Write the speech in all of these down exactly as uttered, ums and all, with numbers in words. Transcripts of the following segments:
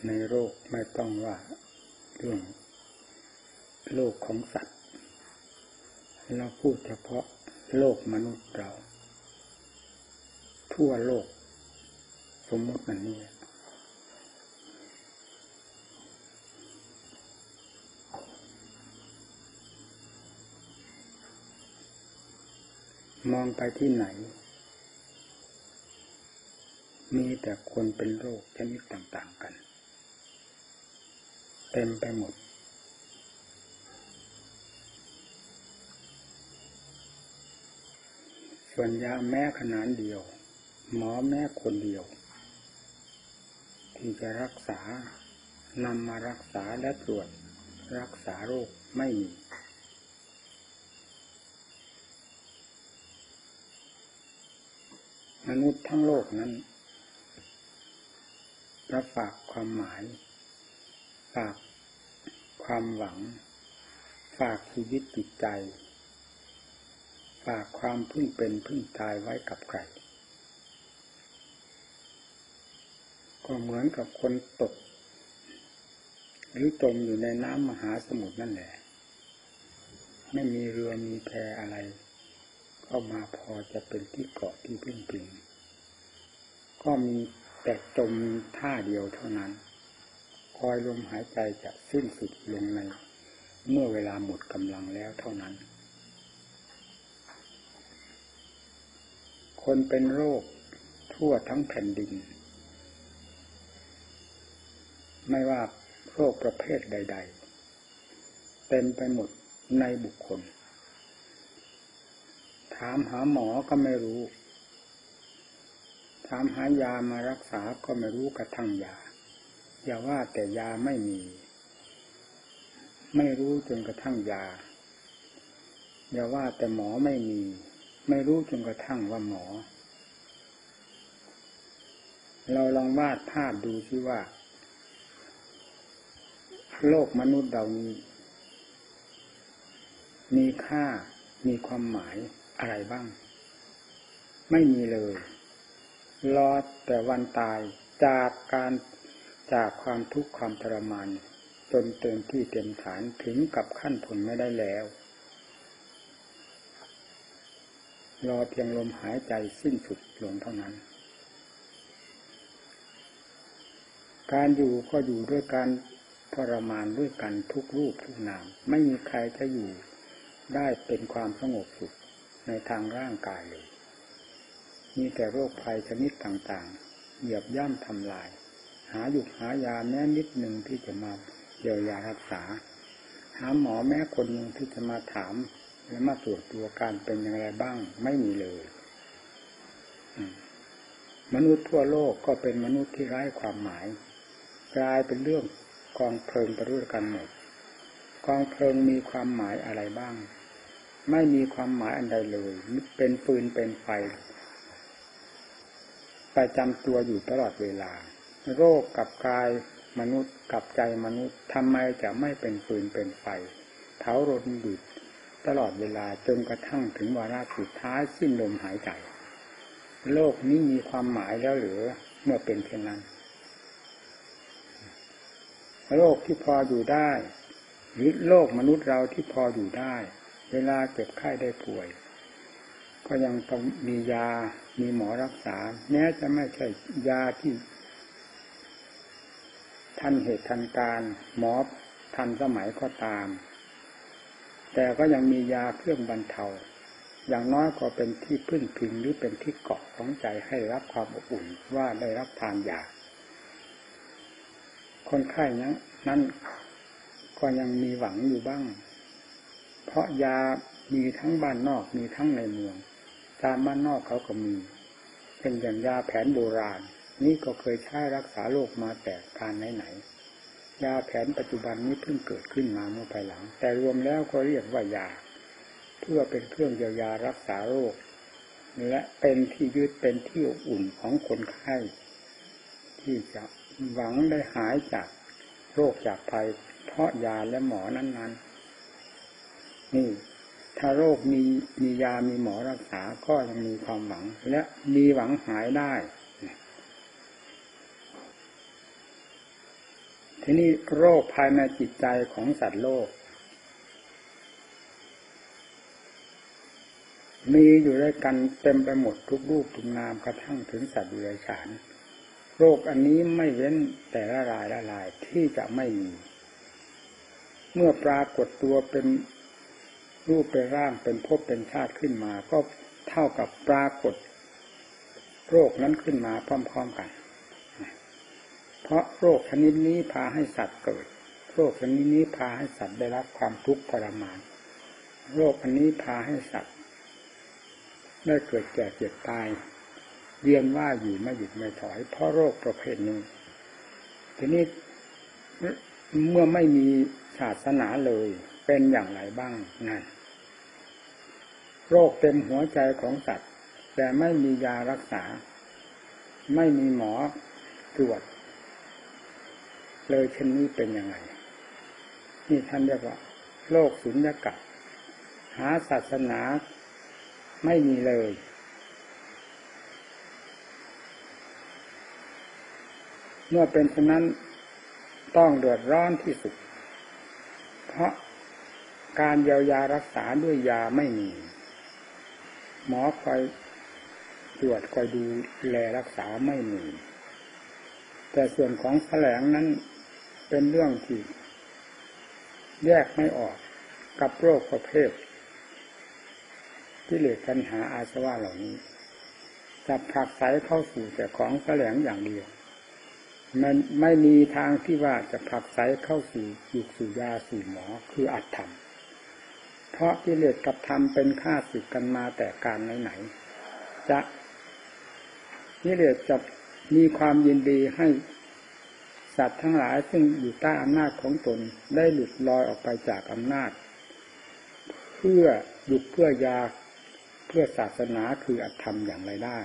ในโลกไม่ต้องว่าเรื่องโลกของสัตว์เราพูดเฉพาะโลกมนุษย์เราทั่วโลกสมมติมันนี่มองไปที่ไหนมีแต่คนเป็นโรคชนิดต่างๆกันเต็มไปหมดส่วนยาแม้ขนาดเดียวหมอแม้คนเดียวที่จะรักษานำมารักษาและตรวจรักษาโรคไม่มีมนุษย์ทั้งโลกนั้นรับฝากความหมายฝากความหวังฝากชีวิตจิตใจฝากความพึ่งเป็นพึ่งตายไว้กับใครก็เหมือนกับคนตกหรือจมอยู่ในน้ำมหาสมุทรนั่นแหละไม่มีเรือมีแพอะไรเข้ามาพอจะเป็นที่เกาะที่พึ่งพิงก็มีแต่จมท่าเดียวเท่านั้นคอยลมหายใจจะสิ้นสุดลงในเมื่อเวลาหมดกำลังแล้วเท่านั้นคนเป็นโรคทั่วทั้งแผ่นดินไม่ว่าโรคประเภทใดๆเต็มไปหมดในบุคคลถามหาหมอก็ไม่รู้ถามหายามารักษาก็ไม่รู้กระทั่งยาอย่าว่าแต่ยาไม่มีไม่รู้จนกระทั่งยาอย่าว่าแต่หมอไม่มีไม่รู้จนกระทั่งว่าหมอเราลองวาดภาพดูสิว่าโลกมนุษย์เรานี้มีค่ามีความหมายอะไรบ้างไม่มีเลยรอแต่วันตายจากการจากความทุกข์ความทรมานจนเต็มที่เต็มฐานถึงกับขั้นทนไม่ได้แล้วรอเพียงลมหายใจสิ้นสุดลงเท่านั้นการอยู่ก็อยู่ด้วยการทรมานด้วยกันทุกรูปทุกนามไม่มีใครจะอยู่ได้เป็นความสงบสุขในทางร่างกายเลยมีแต่โรคภัยชนิดต่างๆเหยียบย่ำทำลายหาหยุกหายาแม้นิดหนึ่งที่จะมาเยียวยารักษาหาหมอแม้คนหนึ่งที่จะมาถามและมาตรวจตัวการเป็นอย่างไรบ้างไม่มีเลยมนุษย์ทั่วโลกก็เป็นมนุษย์ที่ไร้ความหมายกลายเป็นเรื่องกองเพลิงไปด้วยกันหมดกองเพลิงมีความหมายอะไรบ้างไม่มีความหมายอันใดเลยเป็นปืนเป็นไฟประจำตัวอยู่ตลอดเวลาโรคกับกายมนุษย์กับใจมนุษย์ทำไมจะไม่เป็นปืนเป็นไฟเผารนอยู่ตลอดเวลาจนกระทั่งถึงวาระสุดท้ายสิ้นลมหายใจโลกนี้มีความหมายแล้วหรือเมื่อเป็นเช่นนั้นโลกที่พออยู่ได้หรือโลกมนุษย์เราที่พออยู่ได้เวลาเจ็บไข้ได้ป่วยก็ยังต้องมียามีหมอรักษาแม้จะไม่ใช่ยาที่ทันเหตุทันการหมอทันสมัยก็ตามแต่ก็ยังมียาเครื่องบรรเทาอย่างน้อยก็เป็นที่พึ่งพิงหรือเป็นที่เกาะของใจให้รับความอบอุ่นว่าได้รับทานยาคนไข้นั้นนั่นก็ยังมีหวังอยู่บ้างเพราะยามีทั้งบ้านนอกมีทั้งในเมืองตามบ้านนอกเขาก็มีเป็นอย่างยาแผนโบราณนี่ก็เคยใช้รักษาโรคมาแต่การไหนๆยาแผนปัจจุบันนี้เพิ่งเกิดขึ้นมาเมื่อภายหลังแต่รวมแล้วก็เรียกว่ายาเพื่อเป็นเครื่องเยียวยารักษาโรคและเป็นที่ยึดเป็นที่อบอุ่นของคนไข้ที่จะหวังได้หายจากโรคจากภัยเพราะยาและหมอนั้นๆนี่ถ้าโรคมีมียามีหมอรักษาก็ยังมีความหวังและมีหวังหายได้ทีนี้โรคภายในจิตใจของสัตว์โลกมีอยู่ด้วยกันเต็มไปหมดทุกรูปทุกนามกระทั่งถึงสัตว์เดรัจฉานโรคอันนี้ไม่เว้นแต่ละรายละลายที่จะไม่มีเมื่อปรากฏตัวเป็นรูปเป็นร่างเป็นภพเป็นชาติขึ้นมาก็เท่ากับปรากฏโรคนั้นขึ้นมาพร้อมๆกันเพราะโรคชนิดนี้พาให้สัตว์เกิดโรคชนิดนี้พาให้สัตว์ได้รับความทุกข์ทรมานโรคอันนี้พาให้สัตว์ได้เกิดแก่เจ็บตายเวียนว่ายอยู่ไม่หยุดไม่ถอยเพราะโรคประเภทนี้ทีนี้เมื่อไม่มีศาสนาเลยเป็นอย่างไรบ้างนั่นโรคเต็มหัวใจของสัตว์แต่ไม่มียารักษาไม่มีหมอตรวจเลยเช่นนี้เป็นยังไงนี่ท่านเรียกว่าโรคสุญญากาศหาศาสนาไม่มีเลยเมื่อเป็นฉะนั้นต้องเดือดร้อนที่สุดเพราะการเยียวยารักษาด้วยยาไม่มีหมอคอยตรวจคอยดูแลรักษาไม่มีแต่ส่วนของแสลงนั้นเป็นเรื่องที่แยกไม่ออกกับโรคประเภทกิเลสตัณหาอาสวะเหล่านี้จะผลักไสเข้าสู่แต่ของแสลงอย่างเดียวมันไม่มีทางที่ว่าจะผลักไสเข้าสู่ยุคสู่ยาสู่หมอคืออัตธรรมเพราะกิเลสกับธรรมเป็นข้าศึกกันมาแต่การไหนๆจะกิเลสจะมีความยินดีให้สัตว์ทั้งหลายซึ่งอยู่ใต้อำนาจของตนได้หลุดลอยออกไปจากอำนาจเพื่อหยุดเพื่อยาเพื่อศาสนาคืออัตธรรมอย่างไรได้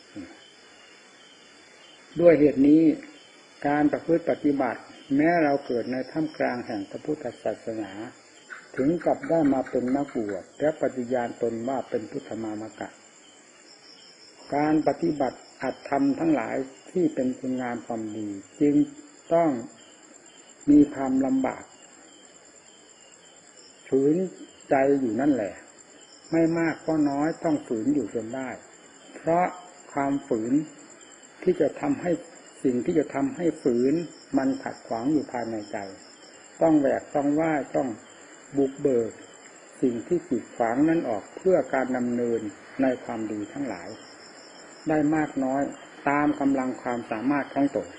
ด้วยเหตุนี้การประพฤติปฏิบัติแม้เราเกิดในท่ามกลางแห่งพระพุทธศาสนาถึงกับได้มาเป็นนักบวชและปฏิญาณตนว่าเป็นพุทธมามกะการปฏิบัติอัตธรรมทั้งหลายที่เป็นคุณงามความดีจึงต้องมีความลำบากฝืนใจอยู่นั่นแหละไม่มากก็น้อยต้องฝืนอยู่จนได้เพราะความฝืนที่จะทำให้สิ่งที่จะทำให้ฝืนมันขัดขวางอยู่ภายในใจต้องแหวกต้องว่าต้องบุกเบิกสิ่งที่กีดขวางนั้นออกเพื่อการดำเนินในความดีทั้งหลายได้มากน้อยตามกำลังความสามารถของตน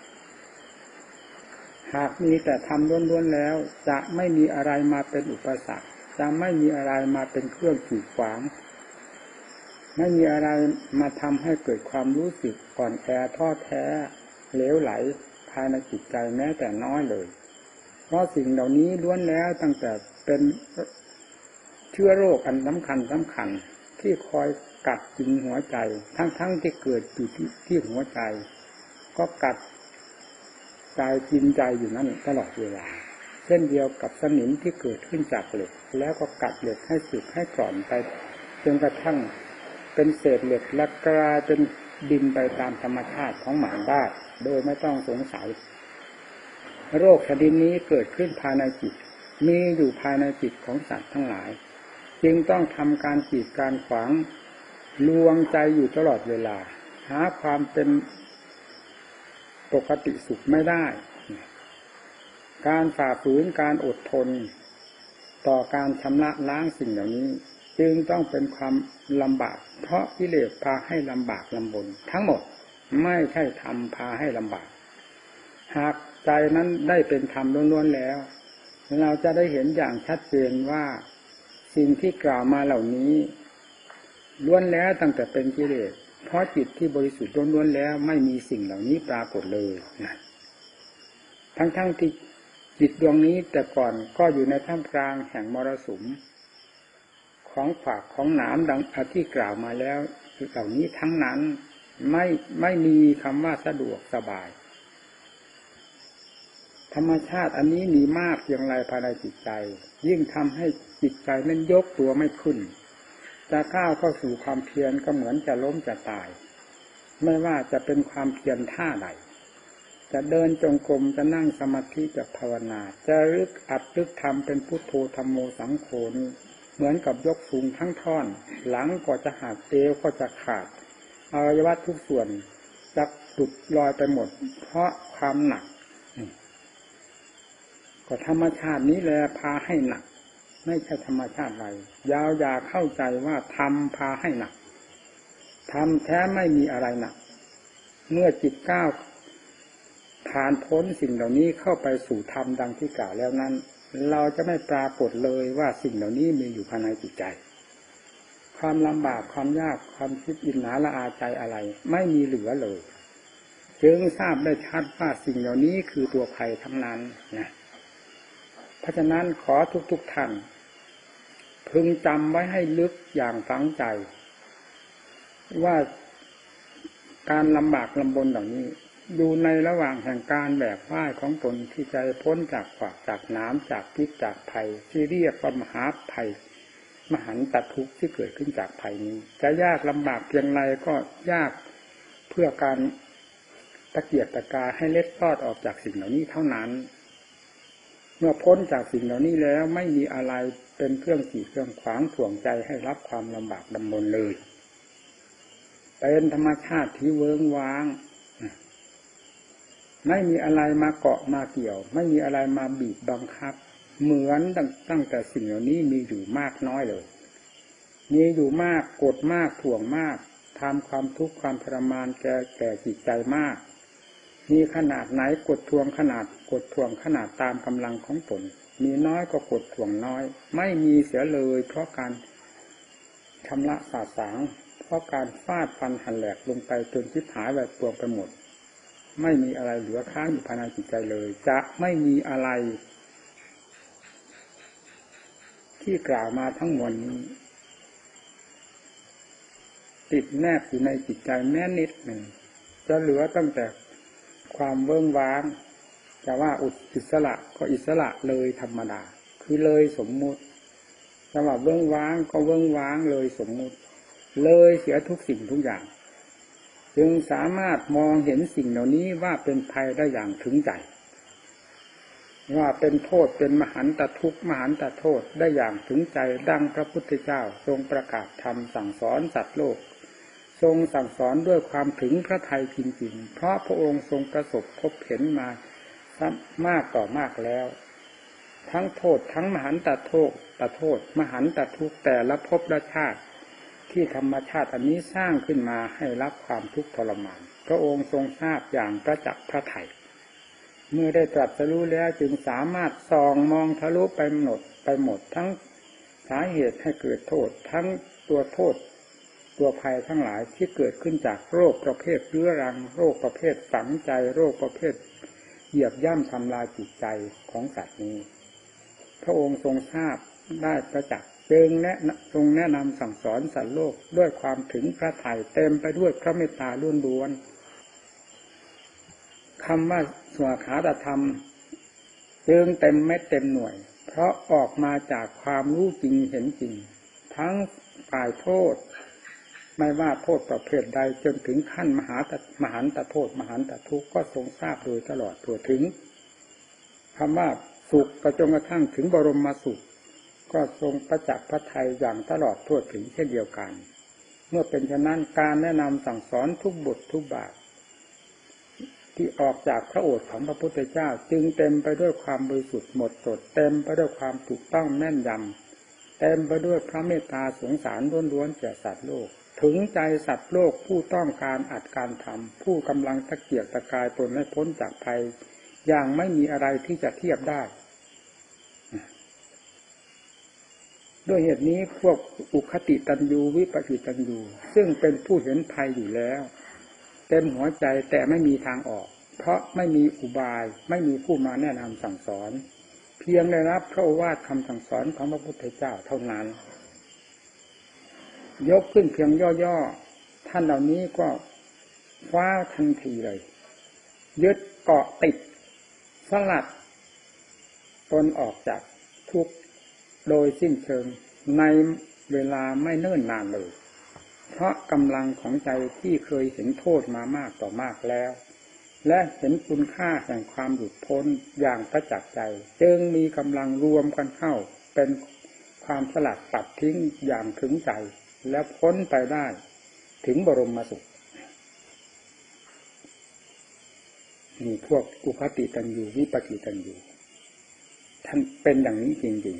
หากมีแต่ทำล้วนๆแล้วจะไม่มีอะไรมาเป็นอุปสรรคจะไม่มีอะไรมาเป็นเครื่องกีดขวางไม่มีอะไรมาทำให้เกิดความรู้สึกอ่อนแอท้อแท้เหลวไหลภายในจิตใจแม้แต่น้อยเลยเพราะสิ่งเหล่านี้ล้วนแล้วตั้งแต่เป็นเชื้อโรคอันสำคัญสำคัญที่คอยกัดกินหัวใจทั้งๆที่เกิดอยู่ที่ที่หัวใจก็กัดใจกินใจอยู่นั่นตลอดเวลาเช่นเดียวกับสนิมที่เกิดขึ้นจากเหล็กแล้วก็กัดเหล็กให้สึกให้กร่อนไปจนกระทั่งเป็นเศษเหล็กและกลายเป็นดินไปตามธรรมชาติของหมาได้โดยไม่ต้องสงสัยโรคชนิดนี้เกิดขึ้นภายในจิตมีอยู่ภายในจิตของสัตว์ทั้งหลายจึงต้องทำการกีดการขวางลวงใจอยู่ตลอดเวลาหาความเป็นปกติสุขไม่ได้การฝ่าฝืนการอดทนต่อการชำระล้างสิ่งเหล่านี้จึงต้องเป็นความลำบากเพราะกิเลสพาให้ลำบากลำบนทั้งหมดไม่ใช่ธรรมพาให้ลำบากหากใจนั้นได้เป็นธรรมล้วนๆแล้วเราจะได้เห็นอย่างชัดเจนว่าสิ่งที่กล่าวมาเหล่านี้ล้วนแล้วตั้งแต่เป็นกิเลสเพราะจิตที่บริสุทธิ์ล้วนๆแล้วไม่มีสิ่งเหล่านี้ปรากฏเลยนะทั้งๆที่จิตดวงนี้แต่ก่อนก็อยู่ในท่ามกลางแห่งมรสุมของขวากของหนามดังที่กล่าวมาแล้วเหล่านี้ทั้งนั้นไม่ไม่มีคำว่าสะดวกสบายธรรมชาติอันนี้มีมากเพียงไรภายในจิตใจยิ่งทำให้จิตใจนั้นยกตัวไม่ขึ้นจะก้าวเข้าสู่ความเพียรก็เหมือนจะล้มจะตายไม่ว่าจะเป็นความเพียรท่าใดจะเดินจงกรมจะนั่งสมาธิจะภาวนาจะรึกอัดรึกทำเป็นพุทโธธัมโมสังโฆนี้เหมือนกับยกสูงทั้งท่อนหลังก็จะหักเอวก็จะขาดอวัยวะทุกส่วนจะหลุดลอยไปหมดเพราะความหนักก็ธรรมชาตินี้แหละพาให้หนักไม่ใช่ธรรมชาติใดยาวอย่าเข้าใจว่าธรรมพาให้หนักธรรมแท้ไม่มีอะไรหนักเมื่อจิตก้าวผ่านพ้นสิ่งเหล่านี้เข้าไปสู่ธรรมดังที่กล่าวแล้วนั้นเราจะไม่ปรากฏเลยว่าสิ่งเหล่านี้มีอยู่ภายในจิตใจความลำบากความยากความคิดอิจฉาละอาใจอะไรไม่มีเหลือเลยจึงทราบได้ชัดว่าสิ่งเหล่านี้คือตัวภัยทั้งนั้นนะเพราะฉะนั้นขอทุกๆท่านพึงจำไว้ให้ลึกอย่างฝังใจว่าการลำบากลำบนเหล่านี้อยู่ในระหว่างแห่งการแบกว่ายของตนที่จะพ้นจากขวากจากน้ำจากพิษจากภัยที่เรียกว่ามหาภัยมหันตทุกข์ที่เกิดขึ้นจากภัยนี้จะยากลำบากเพียงไรก็ยากเพื่อการตะเกียกตะกายให้เล็ดลอดออกจากสิ่งเหล่านี้เท่านั้นเมื่อพ้นจากสิ่งเหล่านี้แล้วไม่มีอะไรเป็นเครื่องกีดเครื่องขวางถ่วงใจให้รับความลำบากลำบนเลยเป็นธรรมชาติที่เวิ้งว้างไม่มีอะไรมาเกาะมาเกี่ยวไม่มีอะไรมาบีบบังคับเหมือนตั้งแต่สิ่งเหล่านี้มีอยู่มากน้อยเลยมีอยู่มากกดมากถ่วงมากทำความทุกข์ความทรมานแก่แก่จิตใจมากมีขนาดไหนกดทวงขนาดกดทวงขนาดตามกำลังของตนมีน้อยก็กดทวงน้อยไม่มีเสียเลยเพราะการชำระสาสางเพราะการฟาดฟันหันแหลกลงไปจนชิบหายแบบตัวไปหมดไม่มีอะไรเหลือค้างอยู่ภายในจิตใจเลยจะไม่มีอะไรที่กล่าวมาทั้งมวลนี้ติดแนบอยู่ในจิตใจแม้นิดหนึ่งจะเหลือตั้งแต่ความเวิ้งว้างจะว่าอิสระก็อิสระเลยธรรมดาคือเลยสมมุติจะว่าเวิ้งว้างก็เวิ้งว้างเลยสมมุติเลยเสียทุกสิ่งทุกอย่างจึงสามารถมองเห็นสิ่งเหล่านี้ว่าเป็นภัยได้อย่างถึงใจว่าเป็นโทษเป็นมหันตทุกข์มหันตโทษได้อย่างถึงใจดังพระพุทธเจ้าทรงประกาศธรรมสั่งสอนสัตว์โลกทรงสั่งสอนด้วยความถึงพระทัยจริงๆเพราะพระองค์ทรงประสบพบเห็นมามากต่อมากแล้วทั้งโทษทั้งมหันตโทษตโทษมหันตทุกข์แต่ละภพละชาติที่ธรรมชาติอันนี้สร้างขึ้นมาให้รับความทุกข์ทรมานพระองค์ทรงทราบอย่างประจักษ์พระทัยเมื่อได้ตรัสรู้แล้วจึงสามารถส่องมองทะลุไปหมดไปหมดทั้งสาเหตุให้เกิดโทษทั้งตัวโทษตัวภัยทั้งหลายที่เกิดขึ้นจากโรคประเภทเรื้อรังโรคประเภทฝังใจโรคประเภทเหยียบย่ำทำลายจิตใจของสัตว์นี้พระองค์ทรงทราบได้ประจักษ์จึงแนะทรงแนะนำสั่งสอนสัตว์โลกด้วยความถึงพระทัยเต็มไปด้วยพระเมตตาล้วนๆคำว่าสวขาตธรรมจึงเต็มเม็ดเต็มหน่วยเพราะออกมาจากความรู้จริงเห็นจริงทั้งฝ่ายโทษไม่ว่าโทษประเภทใดจนถึงขั้นมหาตมหันตโทษมหันตทุกข์ก็ทรงทราบโดยตลอดทั่วถึงคำว่าสุขกระจงกระทั่งถึงบรมสุขก็ทรงประจักษ์พระทัยอย่างตลอดทั่วถึงเช่นเดียวกันเมื่อเป็นฉะนั้นการแนะนำสั่งสอนทุกบททุกบาทที่ออกจากพระโอษฐ์ของพระพุทธเจ้าจึงเต็มไปด้วยความบริสุทธิ์หมดจดเต็มไปด้วยความถูกต้องแม่นยำเต็มไปด้วยพระเมตตาสงสารล้วนๆแก่สัตว์โลกถึงใจสัตว์โลกผู้ต้องการอัดการทำผู้กำลังตะเกียกตะกายตนให้พ้นจากภัยอย่างไม่มีอะไรที่จะเทียบได้ด้วยเหตุนี้พวกอุคติตันยูวิปปิตันยูซึ่งเป็นผู้เห็นภัยอยู่แล้วเต็มหัวใจแต่ไม่มีทางออกเพราะไม่มีอุบายไม่มีผู้มาแนะนำสั่งสอนเพียงได้รับพระโอวาทคำสั่งสอนของพระพุทธเจ้าเท่านั้นยกขึ้นเพียงย่อๆท่านเหล่านี้ก็คว้าทันทีเลยยึดเกาะติดสลัดตนออกจากทุกข์โดยสิ้นเชิงในเวลาไม่เนิ่นนานเลยเพราะกำลังของใจที่เคยเห็นโทษมามากต่อมากแล้วและเห็นคุณค่าแห่งความหลุดพ้นอย่างประจักษ์ใจจึงมีกำลังรวมกันเข้าเป็นความสลัดตัดทิ้งอย่างถึงใจและพ้นไปได้ถึงบรมสุขนี่พวกอุปติตันยูวิปกิตันยูท่านเป็นอย่างนี้จริง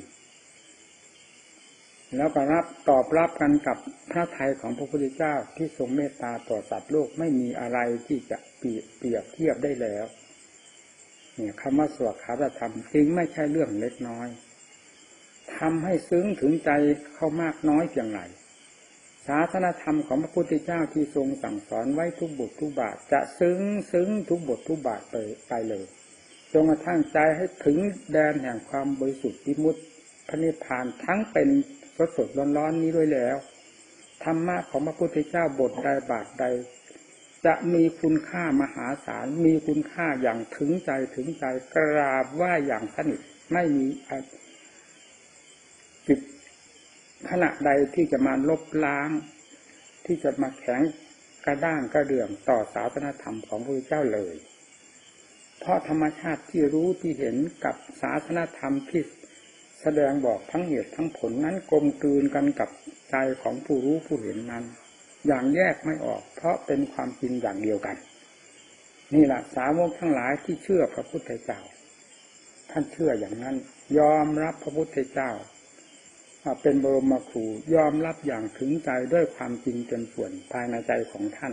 ๆแล้วก็รับตอบรับกันกับพระทัยของพระพุทธเจ้าที่ทรงเมตตาต่อสัตว์โลกไม่มีอะไรที่จะเปรียบเทียบได้แล้วเนี่ยคำว่าสวดคาถาธรรมจริงไม่ใช่เรื่องเล็กน้อยทำให้ซึ้งถึงใจเข้ามากน้อยเพียงไรศาสนธรรมของพระพุทธเจ้าที่ทรงสั่งสอนไว้ทุกบททุกบาทจะซึ้งซึ้งทุกบททุกบาทไปไปเลยจนกระทั่งใจให้ถึงแดนแห่งความบริสุทธิ์วิมุตติพระนิพพานทั้งเป็นสดสดร้อนๆนี้ด้วยแล้วธรรมะของพระพุทธเจ้าบทใดบาทใดจะมีคุณค่ามหาศาลมีคุณค่าอย่างถึงใจถึงใจกราบว่าอย่างสนิทไม่มีจิตขณะใดที่จะมาลบล้างที่จะมาแข็งกระด้างกระเดื่องต่อศาสนธรรมของพระพุทธเจ้าเลยเพราะธรรมชาติที่รู้ที่เห็นกับศาสนธรรมที่แสดงบอกทั้งเหตุทั้งผลนั้นกลมกลืนกันกับใจของผู้รู้ผู้เห็นนั้นอย่างแยกไม่ออกเพราะเป็นความจริงอย่างเดียวกันนี่แหละสาวกทั้งหลายที่เชื่อพระพุทธเจ้าท่านเชื่ออย่างนั้นยอมรับพระพุทธเจ้าเป็นบรมครูยอมรับอย่างถึงใจด้วยความจริงจนส่วนภายในใจของท่าน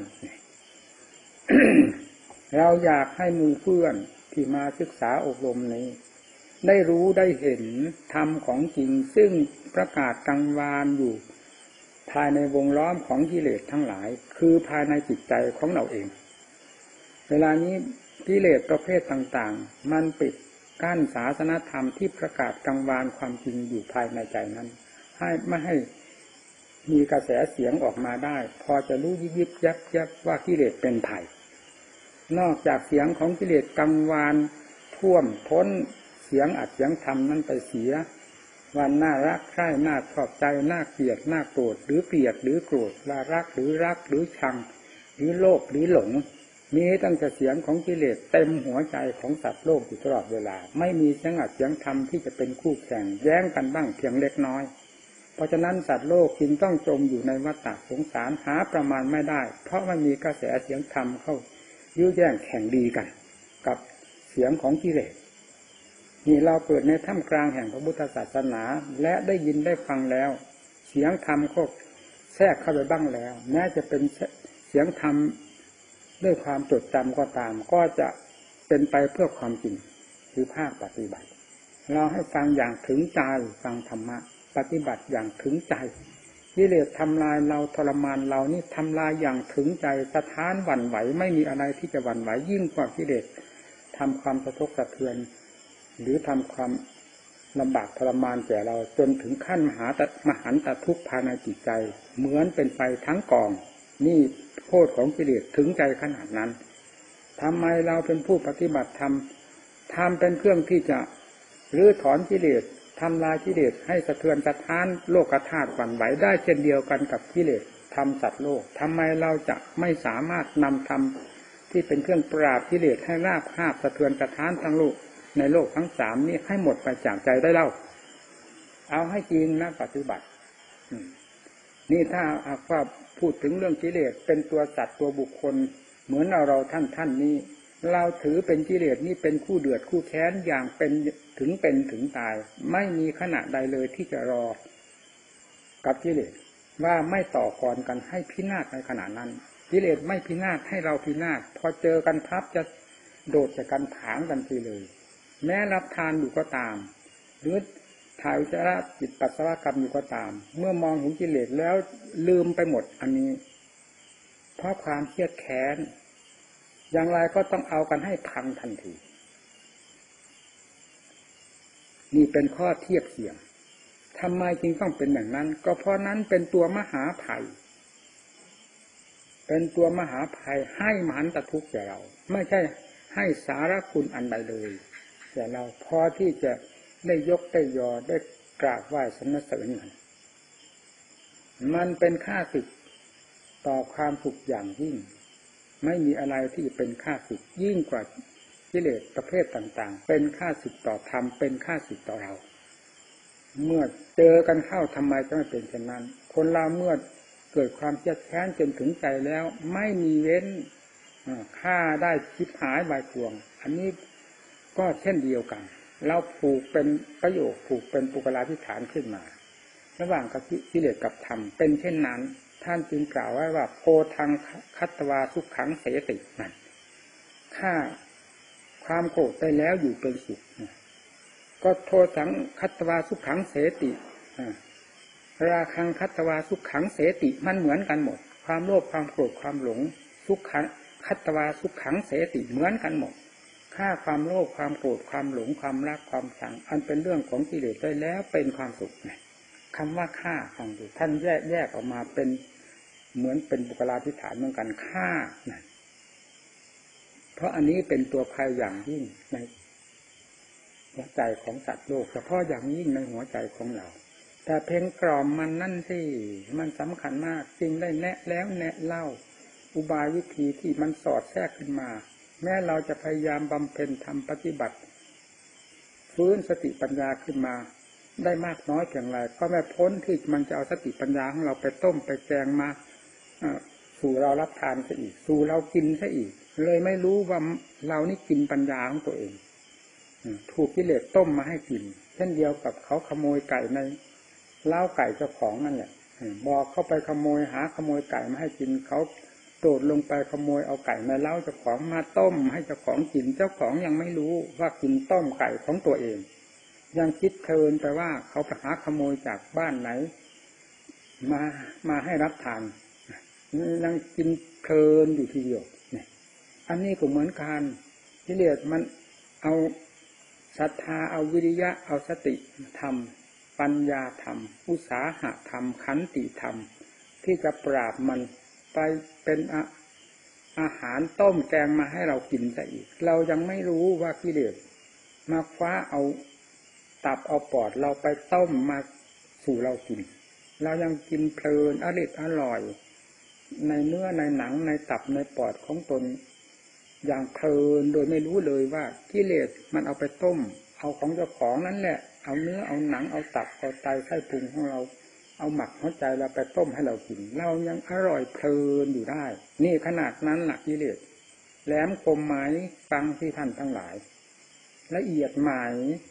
เราอยากให้หมู่เพื่อนที่มาศึกษาอบรมนี้ได้รู้ได้เห็นธรรมของจริงซึ่งประกาศกังวานอยู่ภายในวงล้อมของกิเลสทั้งหลายคือภายในจิตใจของเราเองเวลานี้กิเลสประเภทต่างๆมันปิดกั้นศาสนธรรมที่ประกาศกังวานความจริงอยู่ภายในใจนั้นให้ไม่ให้มีกระแสเสียงออกมาได้พอจะรู้ยิบยับยับว่ากิเลสเป็นภัยนอกจากเสียงของกิเลสกังวานท่วมท้นเสียงอัดเสียงธรรมนั้นไปเสียวันน่ารักใคร่น่าชอบใจน่าเกลียดน่าโกรธหรือเกลียดหรือโกรธว่ารักหรือรักหรือชังหรือโลภหรือหลงมีตั้งแต่เสียงของกิเลสเต็มหัวใจของสัตว์โลกอยู่ตลอดเวลาไม่มีเสียงอัดเสียงธรรมที่จะเป็นคู่แข่งแย้งกันบ้างเพียงเล็กน้อยเพราะฉะนั้นสัตว์โลกจึงต้องจมอยู่ในวัฏฏะสงสารหาประมาณไม่ได้เพราะมันมีกระแสเสียงธรรมเข้ายื้อแย่งแข่งดีกันกับเสียงของกิเลสนี่เราเกิดในท่ามกลางแห่งพระพุทธศาสนาและได้ยินได้ฟังแล้วเสียงธรรมก็แทรกเข้าไปบ้างแล้วแม้จะเป็นเสียงธรรมด้วยความจดจำก็ตามก็จะเป็นไปเพื่อความจริงคือภาคปฏิบัติเราให้ฟังอย่างถึงใจฟังธรรมะปฏิบัติอย่างถึงใจกิเลสทำลายเราทรมานเรานี่ทำลายอย่างถึงใจสะท้านหวั่นไหวไม่มีอะไรที่จะหวั่นไหวยิ่งกว่ากิเลสทำความสะทกสะเทือนหรือทำความลำบากทรมานแก่เราจนถึงขั้นมหาตมหันตทุกข์ภายในจิตใจเหมือนเป็นไฟทั้งกองนี่โทษของกิเลสถึงใจขนาดนั้นทำไมเราเป็นผู้ปฏิบัติธรรมทำเป็นเครื่องที่จะรื้อถอนกิเลสทำลายกิเลสให้สะเทือนสะท้านโลกธาตุหวั่นไหวได้เช่นเดียวกันกับกิเลสทำสัตว์โลกทำไมเราจะไม่สามารถนำธรรมที่เป็นเครื่องปราบกิเลสให้ราบคาบสะเทือนสะท้านทั้งโลกในโลกทั้งสามนี้ให้หมดไปจากใจได้เล่าเอาให้จริงนะปฏิบัตินี่ถ้าหากว่าพูดถึงเรื่องกิเลสเป็นตัวสัตว์ตัวบุคคลเหมือนเราเราท่านท่านนี้เราถือเป็นกิเลสนี่เป็นคู่เดือดคู่แค้นอย่างเป็นถึงเป็นถึงตายไม่มีขณะใดเลยที่จะรอกับกิเลสว่าไม่ต่อกรกันให้พินาศในขณะนั้นกิเลสไม่พินาศให้เราพินาศพอเจอกันพับจะโดดจากกันถางกันทีเลยแม้รับทานอยู่ก็ตามหรือถ่ายอุจจาระจิตปัสสาวะกรรมอยู่ก็ตามเมื่อมองเห็นกิเลสแล้วลืมไปหมดอันนี้เพราะความเครียดแค้นอย่างไรก็ต้องเอากันให้พังทันทีนี่เป็นข้อเทียบเทียมทำไมจึงต้องเป็นอย่างนั้นก็เพราะนั้นเป็นตัวมหาภัยเป็นตัวมหาภัยให้มหันตทุกข์แก่เราไม่ใช่ให้สาระคุณอันใดเลยแต่เราพอที่จะได้ยกได้ยอได้กราบไหว้สรรเสริญมันมันเป็นค่าศึกต่อความสุขอย่างยิ่งไม่มีอะไรที่จะเป็นข้าศึกยิ่งกว่ากิเลสประเภทต่างๆเป็นข้าศึกต่อธรรมเป็นข้าศึกต่อเราเมื่อเจอกันเข้าทำไมจะไม่เป็นเช่นนั้นคนเราเมื่อเกิดความเจ็บแค้นจนถึงใจแล้วไม่มีเว้นฆ่าได้ชิบหายบายพวงอันนี้ก็เช่นเดียวกันเราผูกเป็นประโยคผูกเป็นปุกลาธิฐานขึ้นมาระหว่างกิเลสกับธรรมเป็นเช่นนั้นท่านจึงกล่าวไว้ว่าโพธังคัตตวาสุขังเสตินั่นถ้าความโกรธได้แล้วอยู่เป็นสุขก็โทสังคัตตวาสุขังเสติราคังคัตตวาสุขังเสติมันเหมือนกันหมดความโลภความโกรธความหลงสุขคัตตวาสุขังเสติเหมือนกันหมดฆ่าความโลภความโกรธความหลงความรักความชังอันเป็นเรื่องของกิเลสได้แล้วเป็นความสุขคำว่าฆ่าฟังดูท่านแยกแยกออกมาเป็นเหมือนเป็นบุคลาธิฐานเหมือนกันฆ่านะเพราะอันนี้เป็นตัวภัยอย่างยิ่งในหัวใจของสัตว์โลกเฉพาะอย่างยิ่งในหัวใจของเราแต่เพ่งกล่อมมันนั่นสิมันสำคัญมากจริงได้แนะแล้วแนะเล่าอุบายวิธีที่มันสอดแทรกขึ้นมาแม้เราจะพยายามบำเพ็ญทำปฏิบัติฟื้นสติปัญญาขึ้นมาได้มากน้อยเพียงไรก็ไม่พ้นที่มันจะเอาสติปัญญาของเราไปต้มไปแกงมาสู่เรารับทานซะอีกสู่เรากินซะอีกเลยไม่รู้ว่าเรานี่กินปัญญาของตัวเองถูกกิเลสต้มมาให้กินเช่นเดียวกับเขาขโมยไก่ในเล้าไก่เจ้าของนั่นแหละบอกเข้าไปขโมยหาขโมยไก่มาให้กินเขาโดดลงไปขโมยเอาไก่ในเล้าเจ้าของมาต้มให้เจ้าของกินเจ้าของยังไม่รู้ว่ากินต้มไก่ของตัวเองยังคิดเพลินไปว่าเขาไปหาขโมยจากบ้านไหนมามาให้รับทานยังกินเพลินอยู่ทีเดียวเนี่ยอันนี้ก็เหมือนกันกิเลสมันเอาศรัทธาเอาวิริยะเอาสติธรรมปัญญาธรรมอุตสาหะธรรมขันติธรรมที่จะปราบมันไปเป็นอาอาหารต้มแกงมาให้เรากินซะอีกเรายังไม่รู้ว่ากิเลสมาคว้าเอาตับเอาปอดเราไปต้มมาสู่เรากินเรายังกินเพลินอร่อยอร่อยในเนื้อในหนังในตับในปอดของตนอย่างเพลินโดยไม่รู้เลยว่ากิเลสมันเอาไปต้มเอาของเจ้าของนั่นแหละเอาเนื้อเอาหนังเอาตับเอาไตไส้พุงของเราเอาหมักหัวใจเราไปต้มให้เรากินเรายังอร่อยเพลินอยู่ได้นี่ขนาดนั้นล่ะกิเลสแหลมคมไหมฟังที่ท่านทั้งหลายละเอียดไหม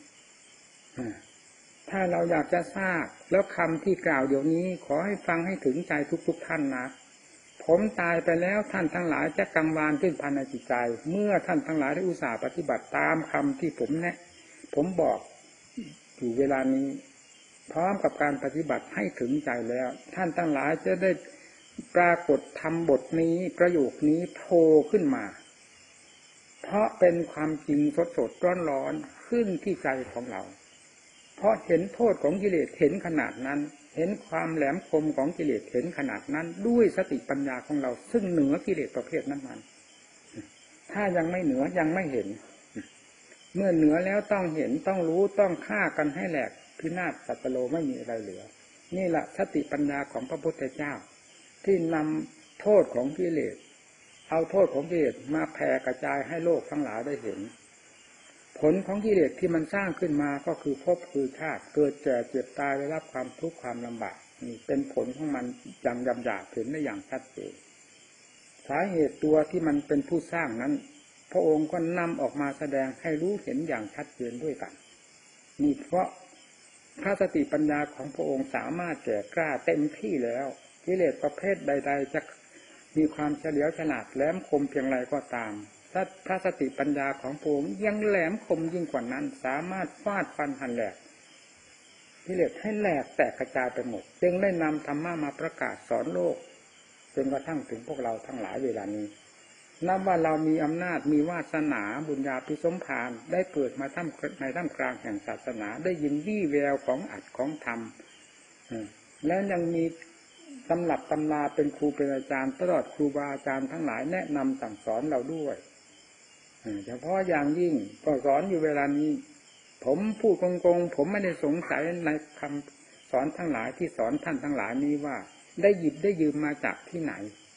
ถ้าเราอยากจะทราบแล้วคำที่กล่าวเดี๋ยวนี้ขอให้ฟังให้ถึงใจทุกๆท่านนะผมตายไปแล้วท่านทั้งหลายจะกังวานขึ้นภายในจิตใจเมื่อท่านทั้งหลายได้อุตส่าห์ปฏิบัติตามคำที่ผมแนะผมบอกอยู่เวลานี้พร้อมกับการปฏิบัติให้ถึงใจแล้วท่านทั้งหลายจะได้ปรากฏธรรมบทนี้ประโยคนี้โผล่ขึ้นมาเพราะเป็นความจริงสดๆร้อนๆขึ้นที่ใจของเราเพราะเห็นโทษของกิเลสเห็นขนาดนั้นเห็นความแหลมคมของกิเลสเห็นขนาดนั้นด้วยสติปัญญาของเราซึ่งเหนือกิเลสประเภทนั้นๆถ้ายังไม่เหนือยังไม่เห็นเมื่อเหนือแล้วต้องเห็นต้องรู้ต้องฆ่ากันให้แหลกพินาศสัตโลไม่มีอะไรเหลือนี่แหละสติปัญญาของพระพุทธเจ้าที่นำโทษของกิเลสเอาโทษของกิเลสมาแผ่กระจายให้โลกทั้งหลายได้เห็นผลของกิเลสที่มันสร้างขึ้นมาก็คือภพคือชาติเกิดแก่เจ็บตายได้รับความทุกข์ความลำบากนี่เป็นผลของมันอย่างยำหยาบเห็นได้อย่างชัดเจนสาเหตุตัวที่มันเป็นผู้สร้างนั้นพระองค์ก็นำออกมาแสดงให้รู้เห็นอย่างชัดเจนด้วยกันนี่เพราะพระสติปัญญาของพระองค์สามารถแก่กล้าเต็มที่แล้วกิเลสประเภทใดๆจะมีความเฉลียวฉลาดแหลมคมเพียงไรก็ตามถ้าพระสติปัญญาของพระองค์ยังแหลมคมยิ่งกว่านั้นสามารถฟาดฟันหันแหลกกิเลสให้แหลกแตกกระจายไปหมดจึงได้นำธรรมะมาประกาศสอนโลกจนกระทั่งถึงพวกเราทั้งหลายเวลานี้นับว่าเรามีอำนาจมีวาสนาบุญญาภิสมภารได้เกิดมาท่ามในท่ามกลางแห่งศาสนาได้ยินวี่แววของอัดของธรรมแล้วยังมีตำรับตำราเป็นครูเป็นอาจารย์ตลอดครูบาอาจารย์ทั้งหลายแนะนำสั่งสอนเราด้วยเฉพาะอย่างยิ่งก็สอนอยู่เวลานี้ผมพูดโกงๆผมไม่ได้สงสัยในคำสอนทั้งหลายที่สอนท่านทั้งหลายนี้ว่าได้หยิบได้ยืมมาจากที่ไหน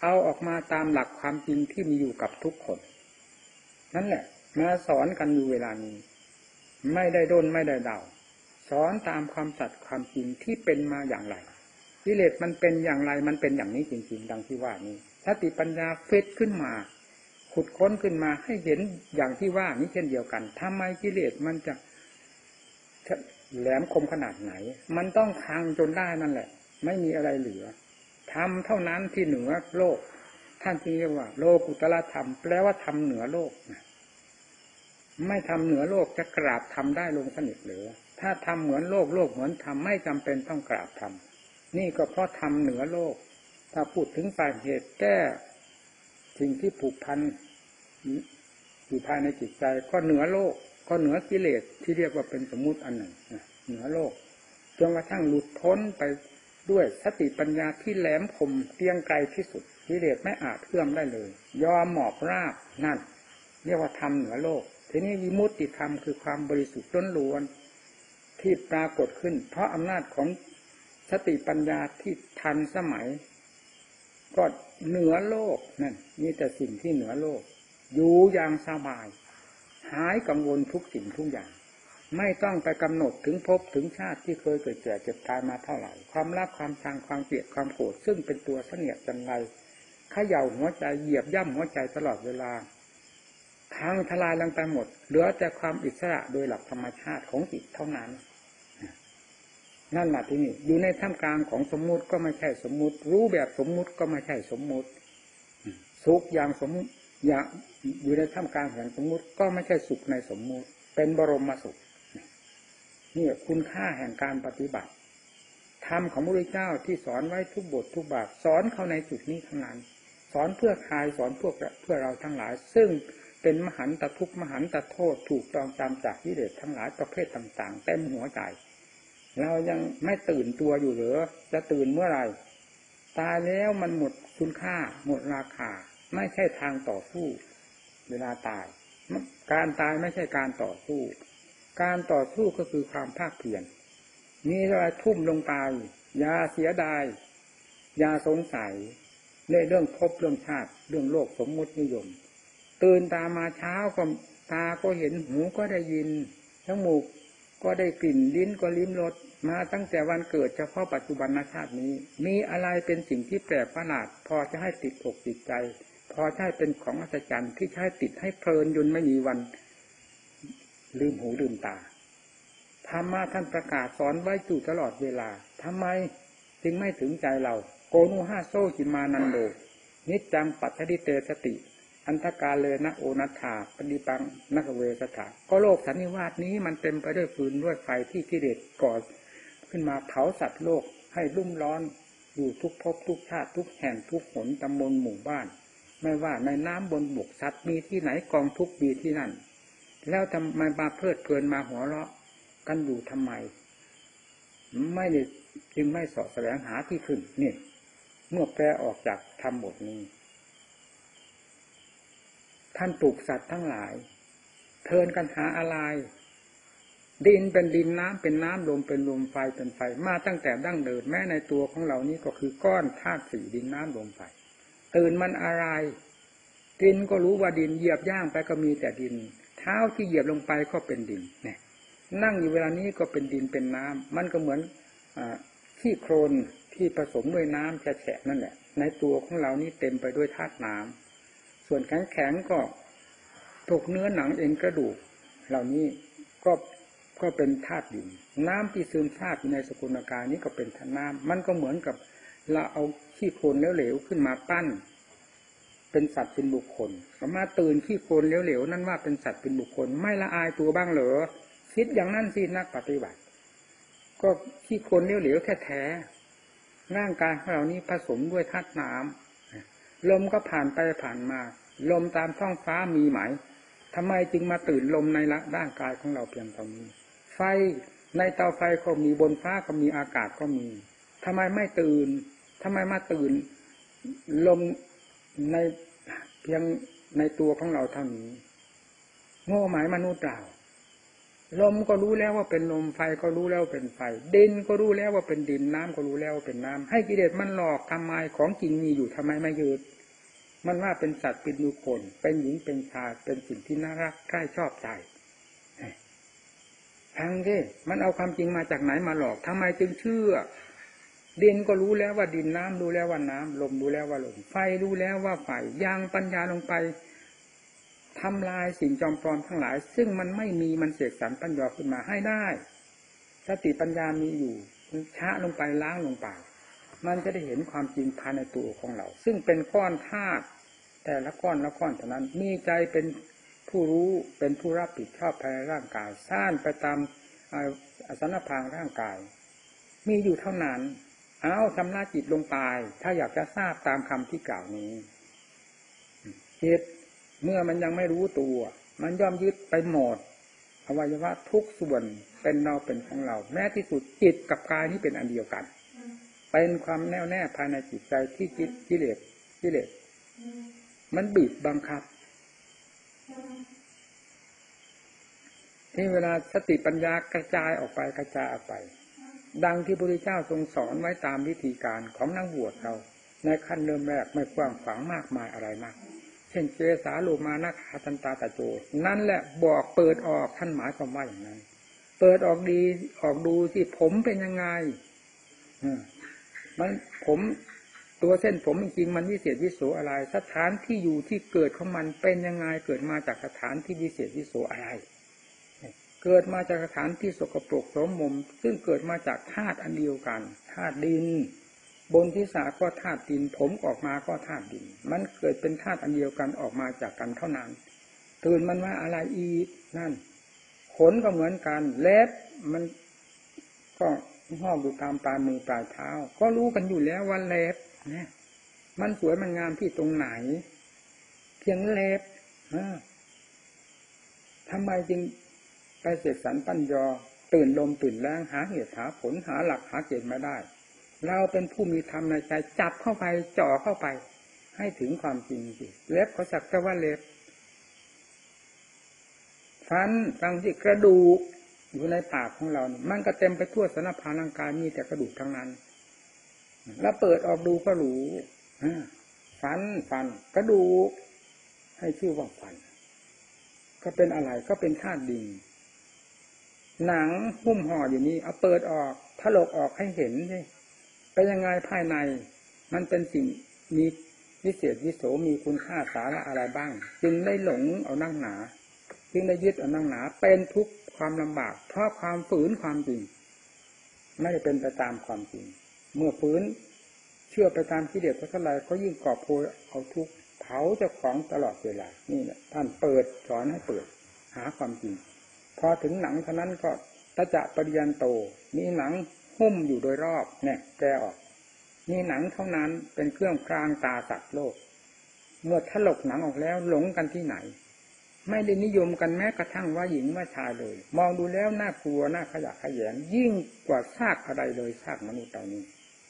เอาออกมาตามหลักความจริงที่มีอยู่กับทุกคนนั่นแหละมาสอนกันอยู่เวลานี้ไม่ได้ด้นไม่ได้เดาสอนตามความสัตย์ความจริงที่เป็นมาอย่างไรกิเลสมันเป็นอย่างไรมันเป็นอย่างนี้จริงๆดังที่ว่านี้สติปัญญาเฟซขึ้นมาขุดค้นขึ้นมาให้เห็นอย่างที่ว่านี้เช่นเดียวกันทำไมกิเลสมันจะแหลมคมขนาดไหนมันต้องพังจนได้นั่นแหละไม่มีอะไรเหลือธรรมเท่านั้นที่เหนือโลกท่านจึงเรียกว่าโลกุตละธรรมแปลว่าธรรมเหนือโลกไม่ทำเหนือโลกจะกราบทำได้ลงสนิทหรือถ้าทำเหมือนโลกโลกเหมือนธรรมไม่จำเป็นต้องกราบทำนี่ก็เพราะทำเหนือโลกถ้าพูดถึงสาเหตุแก้สิ่งที่ผูกพันอยู่ภายในจิตใจก็เหนือโลกก็เหนือกิเลสที่เรียกว่าเป็นสมมุติอันหนึ่งเหนือโลกจนกระทั่งหลุดพ้นไปด้วยสติปัญญาที่แหลมคมเตียงไกลที่สุดกิเลสไม่อาจเอื้อมได้เลยยอมหมอบราบนั่นเรียกว่าธรรมเหนือโลกทีนี้วิมุตติธรรมคือความบริสุทธิ์ล้วนๆที่ปรากฏขึ้นเพราะอำนาจของสติปัญญาที่ทันสมัยก็เหนือโลกนั่นมีแต่สิ่งที่เหนือโลกอยู่อย่างสบายหายกังวลทุกสิ่งทุกอย่างไม่ต้องไปกำหนดถึงภพถึงชาติที่เคยเกิดแก่เจ็บตายมาเท่าไหร่ความรักความชังความเกลียดความโกรธซึ่งเป็นตัวเสนียดจันไรเขย่าหัวใจเหยียบย่ำหัวใจตลอดเวลาทางทลายลงไปหมดเหลือแต่ความอิสระโดยหลักธรรมชาติของจิตเท่านั้นนั่นแหละที่นี่อยู่ในท่ามกลางของสมมุติก็ไม่ใช่สมมุติรู้แบบสมมุติก็ไม่ใช่สมมุติสุขอย่างสมอย่างอยู่ในท่ามกลางแห่งสมมุติก็ไม่ใช่สุขในสมมุติเป็นบรมสุขนี่คุณค่าแห่งการปฏิบัติธรรมของพระพุทธเจ้าที่สอนไว้ทุกบททุกบาทสอนเข้าในจุดนี้ทั้งนั้นสอนเพื่อใครสอนพวกเพื่อเราทั้งหลายซึ่งเป็นมหันตทุกข์มหันตโทษถูกต้องตามจากกิเลสทั้งหลายประเภทต่างๆเต็มหัวใจเรายังไม่ตื่นตัวอยู่หรือจะตื่นเมื่อไหร่ตายแล้วมันหมดคุณค่าหมดราคาไม่ใช่ทางต่อสู้เวลาตายการตายไม่ใช่การต่อสู้การต่อสู้ก็คือความภาคเพียรมีอะไรทุ่มลงไปอย่าเสียดายอย่าสงสัยในเรื่องภพเรื่องชาติเรื่องโลกสมมุตินิยมตื่นตามาเช้าก็ตาก็เห็นหูก็ได้ยินจมูกก็ได้กลิ่นลิ้นก็ลิ้มรสมาตั้งแต่วันเกิดเฉพาะปัจจุบันชาตินี้มีอะไรเป็นสิ่งที่แปลกประหลาดพอจะให้ติดอกติดใจพอใช่เป็นของอัศจรรย์ที่ใช้ติดให้เพลินจนไม่มีวันลืมหูลืมตาธรรมะท่านประกาศสอนไว้อยู่ตลอดเวลาทำไมจึงไม่ถึงใจเราโกนุห้าโซจิมานันโดนิจจังปัฏฐิเตสติอันธกาเลนะโอนัฏฐาปฏิปังนักเวสถาก็โลกสันนิวาสนี้มันเต็มไปด้วยฟืนด้วยไฟที่กิเลสก่อขึ้นมาเผาสัตว์โลกให้รุ่มร้อนอยู่ทุกภพทุกชาติทุกแห่งทุกหนตำบลหมู่บ้านไม่ว่าในน้ำบนบกสัตว์มีที่ไหนกองทุกข์มีที่นั่นแล้วทำไมมาเพลิดเพลินมาหัวเราะกันอยู่ทำไมไม่ได้จึงไม่สอบแสวงหาที่ขึ้นนี่เมื่อแปลออกจากธรรมบทนี้ท่านปลูกสัตว์ทั้งหลายเพลินกันหาอะไรดินเป็นดินน้ำเป็นน้ำลมเป็นลมไฟเป็นไฟมาตั้งแต่ดั้งเดิมแม้ในตัวของเรานี้ก็คือก้อนธาตุสี่ดินน้ำลมไฟตื่นมันอะไรดินก็รู้ว่าดินเหยียบย่างไปก็มีแต่ดินเท้าที่เหยียบลงไปก็เป็นดินเนี่ยนั่งอยู่เวลานี้ก็เป็นดินเป็นน้ำมันก็เหมือนขี้โคลนที่ผสมด้วยน้ำแฉะนั่นแหละในตัวของเรานี้เต็มไปด้วยธาตุน้ำส่วนแข็งแข็งก็พวกเนื้อหนังเอ็นกระดูกเหล่านี้ก็ก็เป็นธาตุดินน้ำที่ซึมซาบอยู่ในสกุลกายนี้ก็เป็นธาตุน้ำมันก็เหมือนกับเราเอาขี้โคลนเหลวๆขึ้นมาปั้นเป็นสัตว์เป็นบุคคลก็มาตื่นขี้โคลนเหลวๆนั่นว่าเป็นสัตว์เป็นบุคคลไม่ละอายตัวบ้างเหรอคิดอย่างนั้นสินักปฏิบัติก็ขี้โคลนเหลวๆแท้ๆร่างกายของเรานี้ผสมด้วยธาตุน้ำลมก็ผ่านไปผ่านมาลมตามท้องฟ้ามีไหมทำไมจึงมาตื่นลมในร่างกายของเราเพียงเท่านี้ไฟในเตาไฟก็มีบนฟ้าก็มีอากาศก็มีทำไมไม่ตื่นทำไมมาตื่นลมในเพียงในตัวของเราเท่านี้โง่หมายมนุษย์เราลมก็รู้แล้วว่าเป็นลมไฟก็รู้แล้วเป็นไฟดินก็รู้แล้วว่าเป็นดินน้ำก็รู้แล้วว่าเป็นน้ำให้กิเลสมันหลอกทำไมของจริงมีอยู่ทำไมไม่ยึดมันว่าเป็นสัตว์เป็นบุคคลเป็นหญิงเป็นชายเป็นสิ่งที่น่ารักใคร่ชอบใจฟังดิมันเอาความจริงมาจากไหนมาหลอกทำไมจึงเชื่อดินก็รู้แล้วว่าดินน้ำรู้แล้วว่าน้ำลมรู้แล้วว่าลมไฟรู้แล้วว่าไฟยางปัญญาลงไปทำลายสิ่งจอมปลอมทั้งหลายซึ่งมันไม่มีมันเสกสรรปัญญาขึ้นมาให้ได้สติปัญญามีอยู่ชะลงไปล้างลงไปมันจะได้เห็นความจริงภายในตัวของเราซึ่งเป็นก้อนธาตุแต่ละก้อนละก้อนเท่านั้นมีใจเป็นผู้รู้เป็นผู้รับผิดชอบภายในร่างกายสร้างไปตามอาสนะพางร่างกายมีอยู่เท่านั้นเอาชำระจิตลงไปถ้าอยากจะทราบตามคำที่กล่าวนี้จิตเมื่อมันยังไม่รู้ตัวมันย่อมยึดไปหมดอวัยวะทุกส่วนเป็นเราเป็นของเราแม้ที่สุดจิตกับกายนี้เป็นอันเดียวกันเป็นความแน่วแน่ภายในจิตใจที่จิตกิเลสกิเลสมันบีบบังคับที่เวลาสติปัญญากระจายออกไปกระจายออกไปดังที่พระพุทธเจ้าทรงสอนไว้ตามวิธีการของนักบวชเราในขั้นเริ่มแรกไม่กว้างขวางมากมายอะไรมากเช่นเจสาโลมานะขาทันตาตะโจนั่นแหละบอกเปิดออกท่านหมายความว่าอย่างนั้นเปิดออกดีออกดูที่ผมเป็นยังไงมันผมตัวเส้นผมจริงๆมันวิเศษวิโสอะไรสถานที่อยู่ที่เกิดของมันเป็นยังไงเกิดมาจากสถานที่วิเศษวิโสอะไรเกิดมาจากสถานที่สกปรกโสมมซึ่งเกิดมาจากธาตุอันเดียวกันธาตุดินบนที่สาก็ธาตุดินผมออกมาก็ธาตุดินมันเกิดเป็นธาตุอันเดียวกันออกมาจากกันเท่านั้นตื่นมันว่าอะไรอีกนั่นขนก็เหมือนกันเล็บมันก็งอกอยู่ตามปลายมือปลายเท้าก็รู้กันอยู่แล้วว่าเล็บเนี่ยมันสวยมันงามที่ตรงไหนเพียงเล็บทำไมจึงไปเสกสรรปัญญาตื่นลมตื่นแรงหาเหตุหาผลหาหลักหาเกณฑ์มาได้เราเป็นผู้มีธรรมในใจจับเข้าไปจ่อเข้าไปให้ถึงความจริงสิเล็บเขาสักแต่ว่าเล็บฟันฟังที่กระดูกอยู่ในปากของเรามันก็เต็มไปทั่วสารพางร่างกายมีแต่กระดูกทั้งนั้นแล้วเปิดออกดูก็รู้ฟันฟันกระดูกให้ชื่อว่าฟันก็เป็นอะไรก็เป็นธาตุดินหนังหุ้มห่ออยู่นี้เอาเปิดออกถลกออกให้เห็นสิเป็นยังไงภายในมันเป็นสิ่งมีวิเศษวิโสมีคุณค่าสาระอะไรบ้างจึงได้หลงเอานั่งหนาจึงได้ยึดเอานั่งหนาเป็นทุกข์ความลำบากเพราะความฝืนความจริงไม่ได้เป็นไปตามความจริงเมื่อฝืนเชื่อไปตามกิเลสเท่าไรก็ยิ่งก่อโพยเอาทุกข์เผาเจ้าของตลอดเวลานี่แหละท่านเปิดสอนให้เปิดหาความจริงพอถึงหนังเท่านั้นก็ตะจะปริยันโตมีหนังหุ้มอยู่โดยรอบเนี่ยแกออกมีหนังเท่านั้นเป็นเครื่องพรางตาสัตว์โลกเมื่อถลกหนังออกแล้วหลงกันที่ไหนไม่ได้นิยมกันแม้กระทั่งว่าหญิงว่าชายเลยมองดูแล้วน่ากลัวน่าขยะแขยงยิ่งกว่าซากอะไรเลยซากมนุษย์เหล่านี้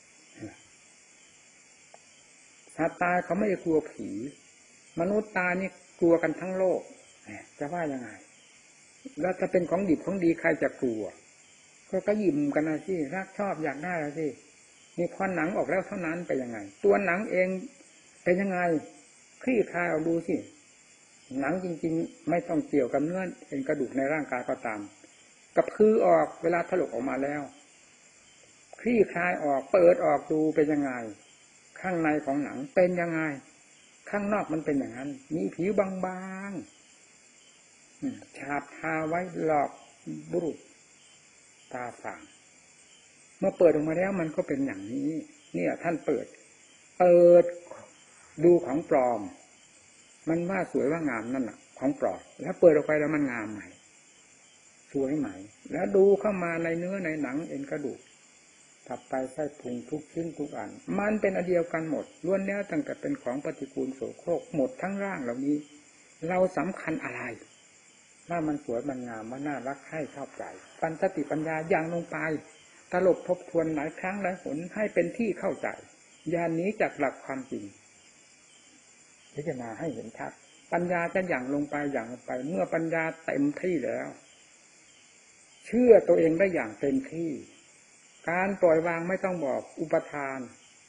สัตว์ตายเขาไม่ได้กลัวผีมนุษย์ตายนี่กลัวกันทั้งโลกจะว่ายังไงแล้วถ้าเป็นของดิบของดีใครจะกลัวก็ก็ยิ้มกันนะสิรักชอบอยากได้สินี่พอหนังออกแล้วเท่านั้นไปยังไงตัวหนังเองเป็นยังไงคลี่คลายเอาดูสิหนังจริงๆไม่ต้องเกี่ยวกับเนื้อเป็นกระดูกในร่างกายก็ตามกับคือออกเวลาถลกออกมาแล้วคลี่คลายออกเปิดออกดูเป็นยังไงข้างในของหนังเป็นยังไงข้างนอกมันเป็นอย่างนั้นมีผิวบางๆฉาบทาไว้หลอกบุรุษตาฝางเมื่อเปิดออกมาแล้วมันก็เป็นอย่างนี้เนี่ยท่านเปิดเปิดดูของปลอมมันว่าสวยว่างามนั่นน่ะของปลอมแล้วเปิดออกไปแล้วมันงามใหม่สวยใหม่แล้วดูเข้ามาในเนื้อในหนังเอ็นกระดูกตับไตไส้พุงทุกชิ้นทุกอันมันเป็นอันเดียวกันหมดล้วนแล้วตั้งแต่เป็นของปฏิกูลโสโครกหมดทั้งร่างเหล่านี้เราสำคัญอะไรว่ามันสวยมันงามมันน่ารักให้ชอบใจปัญสติปัญญาอย่างลงไปตลบทบทวนหลายครั้งหลายหนให้เป็นที่เข้าใจญาณนี้จากหลักความจริงพิจารณาให้เห็นชัดปัญญาจะอย่างลงไปอย่างลงไปเมื่อปัญญาเต็มที่แล้วเชื่อตัวเองได้อย่างเต็มที่การปล่อยวางไม่ต้องบอกอุปทาน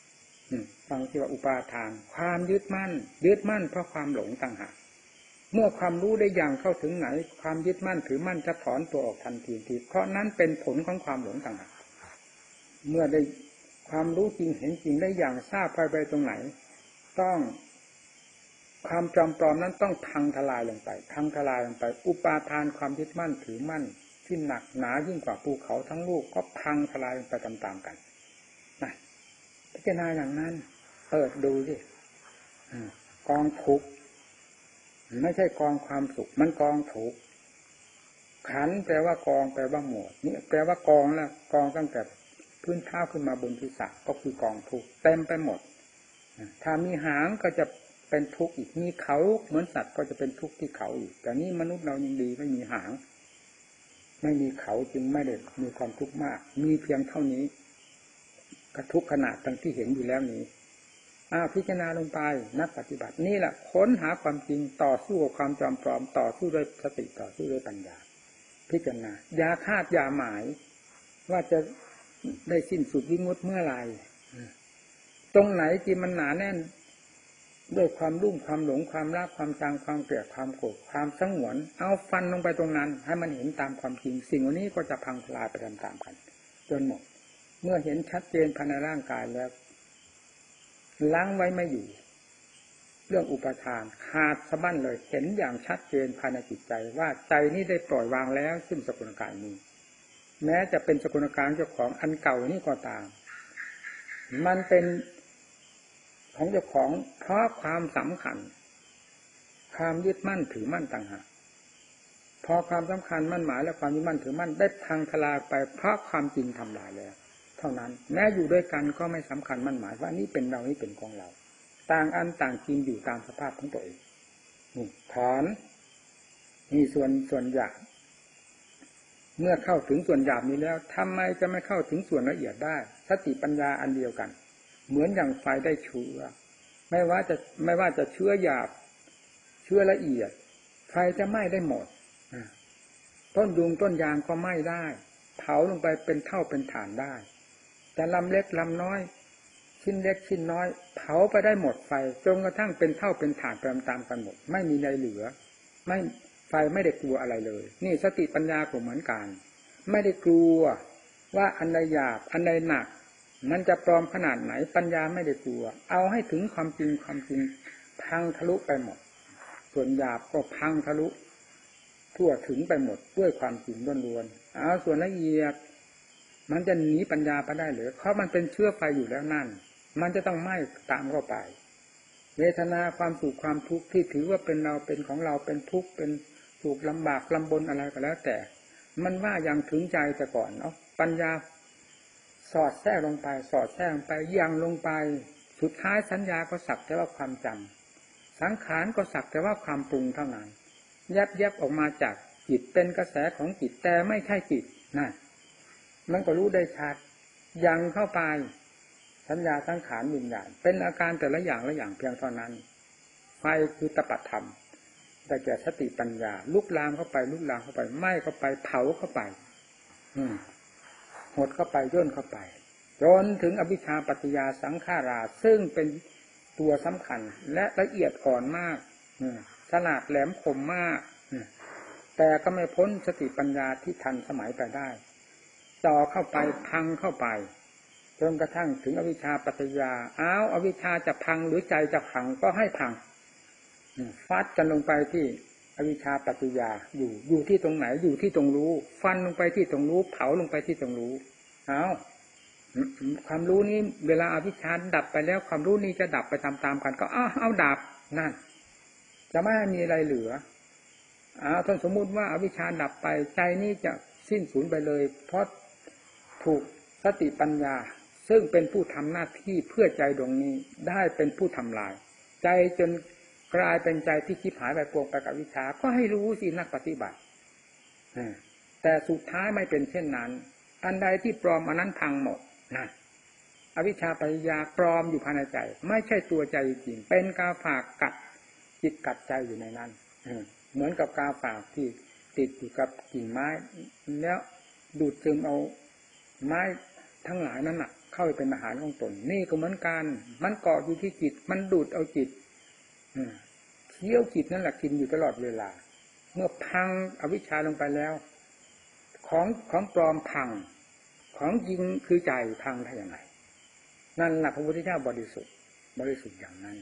ฟังที่ว่าอุปาทานความยึดมั่นยึดมั่นเพราะความหลงต่างหากเมื่อความรู้ได้อย่างเข้าถึงไหนความยึดมั่นถือมั่นจะถอนตัวออกทันทีทีเพราะนั้นเป็นผลของความหลงต่างหากเมื่อได้ความรู้จริงเห็นจริงได้อย่างทราบไปไปตรงไหนต้องความจำปลอมนั้นต้องพังทลายลงไปพังทลายลงไปอุปาทานความยึดมั่นถือมั่นที่หนักหนายิ่งกว่าภูเขาทั้งลูกก็พังทลายลงไปตามๆกันนะพิจารณาอย่างนั้นเปิดดูสิกองทุกข์ไม่ใช่กองความสุขมันกองทุกข์ขันธ์แปลว่ากองแปลว่าหมวดนี่แปลว่ากองแล้วกองตั้งแต่พื้นเท้าขึ้นมาบนศีรษะก็คือกองทุกข์เต็มไปหมดถ้ามีหางก็จะเป็นทุกข์อีกมีเขาเหมือนสัตว์ก็จะเป็นทุกข์ที่เขาอีกแต่นี่มนุษย์เรายังดีไม่มีหางไม่มีเขาจึงไม่ได้มีความทุกข์มากมีเพียงเท่านี้กระทุกขนาดทั้งที่เห็นอยู่แล้วนี้อ้าวพิจารณาลงไปนักปฏิบัตินี่แหละค้นหาความจริงต่อสู้กับความจอมปลอมต่อสู้ด้วยสติต่อสู้ด้วยปัญญาพิจารณาอย่าคาดอย่าหมายว่าจะได้สิ้นสุดวิมุตติเมื่อไหร่ตรงไหนที่มันหนาแน่นด้วยความรุ่มความหลงความรักความจางความเกลียดความโกรธความสงวนเอาฟันลงไปตรงนั้นให้มันเห็นตามความจริงสิ่งเหล่านี้ก็จะพังทลายไปตามๆกันจนหมดเมื่อเห็นชัดเจนภายในร่างกายแล้วล้างไว้ไม่อยู่เรื่องอุปทานขาดสะบั้นเลยเห็นอย่างชัดเจนภายในจิตใจว่าใจนี้ได้ปล่อยวางแล้วซึ่งสกุลกายนี้แม้จะเป็นสกุลกายเจ้าของอันเก่านี่ก็ตามมันเป็นของเจ้าของเพราะความสำคัญความยึดมั่นถือมั่นต่างหากพอความสำคัญมั่นหมายและความยึดมั่นถือมั่นได้พังทลายไปเพราะความจริงทำลายแล้วเท่านั้นแม้อยู่ด้วยกันก็ไม่สำคัญมั่นหมายว่านี่เป็นเรานี่เป็นของเราต่างอันต่างจริงอยู่ตามสภาพของตัวเองนี่ถอนนี่ส่วนส่วนหยาบเมื่อเข้าถึงส่วนหยาบนี้แล้วทำไมจะไม่เข้าถึงส่วนละเอียดได้สติปัญญาอันเดียวกันเหมือนอย่างไฟได้เชื้อไม่ว่าจะไม่ว่าจะเชื้อหยาบเชื้อละเอียดไฟจะไหม้ได้หมดต้นยุงต้นยางก็ไหม้ได้เผาลงไปเป็นเท่าเป็นฐานได้แต่ลำเล็กลำน้อยชิ้นเล็กชิ้นน้อยเผาไปได้หมดไฟจนกระทั่งเป็นเท่าเป็นฐานไปตามกันหมดไม่มีในเหลือไม่ไฟไม่ได้กลัวอะไรเลยนี่สติปัญญาก็เหมือนกันไม่ได้กลัวว่าอันใดหยาบอันใดหนักมันจะปลอมขนาดไหนปัญญาไม่ได้กลัวเอาให้ถึงความจริงความจริงพังทะลุไปหมดส่วนหยาบก็พังทะลุทั่วถึงไปหมดด้วยความจริงล้วนๆเอาส่วนละเอียดมันจะหนีปัญญาไปได้หรือเพราะมันเป็นเชื้อไฟอยู่แล้วนั่นมันจะต้องไหม้ตามเข้าไปเวทนาความสุขความทุกข์ที่ถือว่าเป็นเราเป็นของเราเป็นทุกข์เป็นสุขลำบากลำบนอะไรก็แล้วแต่มันว่าอย่างถึงใจแต่ก่อนเนาะปัญญาสอดแทรกลงไปสอดแทรกลงไปยังลงไปสุดท้ายสัญญาก็สักแต่ว่าความจำสังขารก็สักแต่ว่าความปรุงเท่านั้นแยบแยบออกมาจากจิตเป็นกระแสของจิตแต่ไม่ใช่จิตนะมันก็รู้ได้ชัดยังเข้าไปสัญญาสังขารวิญญาณเป็นอาการแต่ละอย่างละอย่างเพียงเท่านั้นไฟคือตปะธรรมแต่แก่สติปัญญาลุกลามเข้าไปลุกลามเข้าไปไหม้เข้าไปเผาเข้าไปอืมหดเข้าไปย่นเข้าไปจนถึงอวิชชาปัจจยาสังขาราซึ่งเป็นตัวสำคัญและละเอียดอ่อนมากฉลาดแหลมคมมากแต่ก็ไม่พ้นสติปัญญาที่ทันสมัยไปได้ต่อเข้าไปพังเข้าไปจนกระทั่งถึงอวิชชาปัจจยาอ้าวอวิชชาจะพังหรือใจจะพังก็ให้พังฟัดกันลงไปที่อวิชชาปัจจยาอยู่อยู่ที่ตรงไหนอยู่ที่ตรงรู้ฟันลงไปที่ตรงรู้เผาลงไปที่ตรงรู้อ้าวความรู้นี้เวลาอวิชชาดับไปแล้วความรู้นี้จะดับไปตามๆกันก็อ้าวเอาดับนั่นจะไม่มีอะไรเหลืออ้าวท่านสมมุติว่าอวิชชาดับไปใจนี้จะสิ้นสูญไปเลยเพราะถูกสติปัญญาซึ่งเป็นผู้ทำหน้าที่เพื่อใจดวงนี้ได้เป็นผู้ทำลายใจจนกลายเป็นใจที่ชิบหายไปปวงไปกับวิชาก็ให้รู้สินักปฏิบัติแต่สุดท้ายไม่เป็นเช่นนั้นอันใดที่ปลอมอันนั้นพังหมดนะอวิชชาปัญญาปลอมอยู่ภายในใจไม่ใช่ตัวใจจริงเป็นกาฝากกัดจิตกัดใจอยู่ในนั้นเหมือนกับกาฝากที่ติดอยู่กับกิ่งไม้แล้วดูดซึมเอาไม้ทั้งหลายนั้นน่ะเข้าไปเป็นอาหารของตนนี่ก็เหมือนกันมันเกาะอยู่ที่จิตมันดูดเอาจิตเคี้ยวจิตนั่นแหละกินอยู่ตลอดเวลาเมื่อพังอวิชชาลงไปแล้วของของปลอมพังของจริงคือใจพังได้อย่างไรนั่นแหละพระพุทธเจ้าบริสุทธิ์บริสุทธิ์อย่างนั้น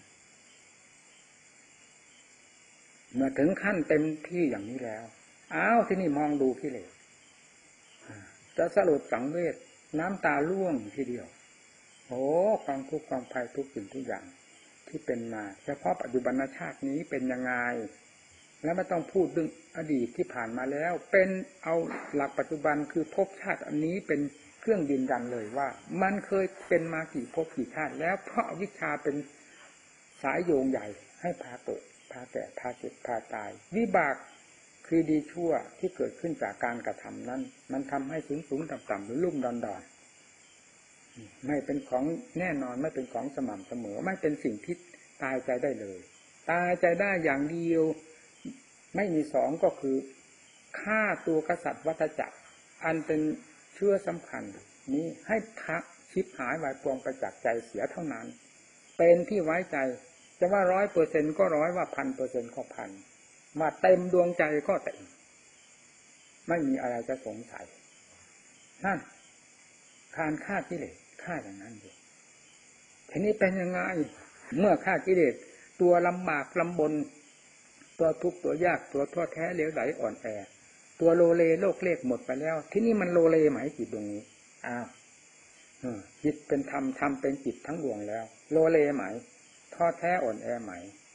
เมื่อถึงขั้นเต็มที่อย่างนี้แล้วอ้าวที่นี่มองดูกิเลสจะสลดสังเวชน้ำตาร่วงทีเดียวโอ้ความทุกข์ความภัยทุกสิ่งทุกอย่างที่เป็นมาเฉพาะปัจจุบันชาตินี้เป็นยังไงแล้วไม่ต้องพูดเรื่องอดีตที่ผ่านมาแล้วเป็นเอาหลักปัจจุบันคือภพชาติอันนี้เป็นเครื่องยืนยันเลยว่ามันเคยเป็นมากี่ภพกี่ชาติแล้วเพราะอวิชชาเป็นสายโยงใหญ่ให้พาเกิดพาแก่พาเจ็บพาตายวิบากคือดีชั่วที่เกิดขึ้นจากการกระทำนั้นมันทำให้สูงสูงต่ำต่ำหรือลุ่มดอนดอนไม่เป็นของแน่นอนไม่เป็นของสม่ำเสมอไม่เป็นสิ่งที่ตายใจได้เลยตายใจได้อย่างเดียวไม่มีสองก็คือฆ่าตัวกษัตริย์วัฏจักรอันเป็นเชื้อสำคัญนี้ให้ทักชิบหายวายปวงไปจากใจเสียเท่านั้นเป็นที่ไว้ใจจะว่าร้อยเปอร์เซ็นต์ก็ร้อยว่าพันเปอร์เซ็นต์ก็พันมาเต็มดวงใจก็เต็มไม่มีอะไรจะสงสัยนั่นการฆ่ากิเลสฆ่าอย่างนั้นอยู่ทีนี้เป็นยังไงเมื่อฆ่ากิเลสตัวลำบากลำบนตัวทุกข์ตัวยากตัวท้อแท้เหลวไหลอ่อนแอตัวโลเลโลกเลขหมดไปแล้วที่นี่มันโลเลไหมจิตดวงนี้อ้าวจิตเป็นธรรมธรรมเป็นจิตทั้งดวงแล้วโลเลไหมท้อแท้อ่อนแอไหม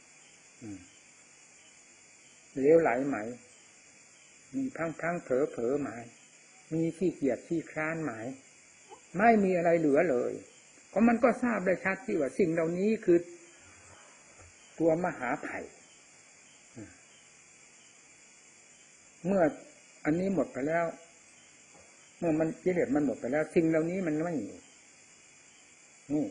เหลวไหลไหมมีพังพังเผลอเผลอไหมมีขี้เกียจขี้คร้านไหมไม่มีอะไรเหลือเลยเพราะมันก็ทราบได้ชัดที่ว่าสิ่งเหล่านี้คือตัวมหาภัยเมื่ออันนี้หมดไปแล้วเมื่อมันกิเลสมันหมดไปแล้วสิ่งเหล่านี้มันไม่มีนี่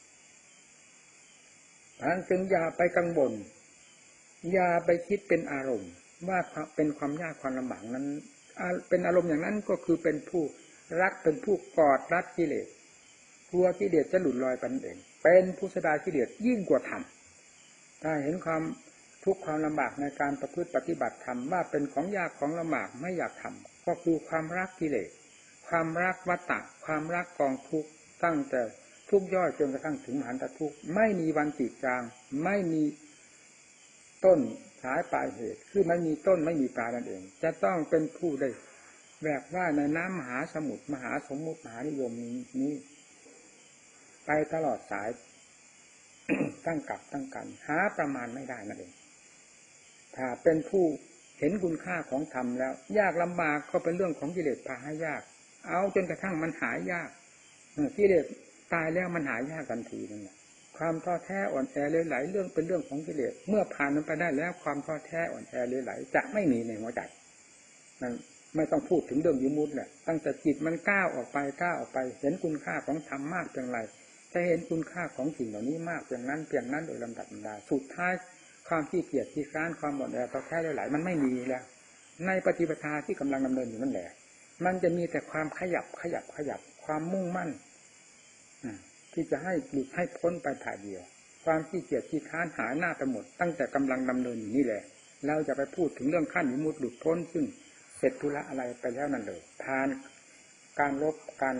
ท่านจึงอย่าไปกังวลอย่าไปคิดเป็นอารมณ์ว่าเป็นความยากความลำบากนั้นเป็นอารมณ์อย่างนั้นก็คือเป็นผู้รักเป็นผู้กอดรัดกิเลสกลัวกิเลสจะหลุดลอยไปนั่นเองเป็นผู้สดากิเลสยิ่งกว่าธรรมถ้าเห็นความทุกข์ความลำบากในการประพฤติปฏิบัติธรรมว่าเป็นของยากของลำบากไม่อยากทำก็คือความรักกิเลสความรักวัฏฏะความรักกองทุกข์ตั้งแต่ทุกข์ย่อยจนกระทั่งถึงมหันตทุกข์ไม่มีวันจืดจางไม่มีต้นสายปลายเหตุคือไม่มีต้นไม่มีปลายนั่นเองจะต้องเป็นผู้ได้แบกว่าในน้ำมหาสมุทรมหาสมมุติมหานิยมนี้ไปตลอดสาย ตั้งกับตั้งกันหาประมาณไม่ได้นั่นเองถ้าเป็นผู้เห็นคุณค่าของธรรมแล้วยากลำบากก็เป็นเรื่องของกิเลสพาให้ยากเอาจนกระทั่งมันหายยากกิเลสตายแล้วมันหายยากทันทีนั่นแหละความท้อแท้อ่อนแอเลวไหลเรื่องเป็นเรื่องของกิเลสเมื่อผ่านมันไปได้แล้วความท้อแท้อ่อนแอเลวไหลจะไม่มีในหัวใจนั่นไม่ต้องพูดถึงเรื่องวิมุตติแหละตั้งแต่จิตมันก้าวออกไปก้าวออกไปเห็นคุณค่าของธรรมมากเพียงไรจะเห็นคุณค่าของสิ่งเหล่านี้มากเพียงนั้นเพียงนั้นโดยลำดับลำดาสุดท้ายความขี้เกียจขี้คร้านความอ่อนแอท้อแท้เลวไหลมันไม่มีแล้วในปฏิปทาที่กำลังดำเนินอยู่นั่นแหละมันจะมีแต่ความขยับขยับขยับความมุ่งมั่นที่จะให้หลุดให้พ้นไปถ่ายเดียวความขี้เกียจขี้คร้านหายหน้าไปหมดตั้งแต่กำลังดำเนินอยู่นี่แหละเราจะไปพูดถึงเรื่องขั้นวิมุตติหลุดพ้นซึ่งเสร็จธุระอะไรไปแล้วนั่นเลยผ่านการลบการ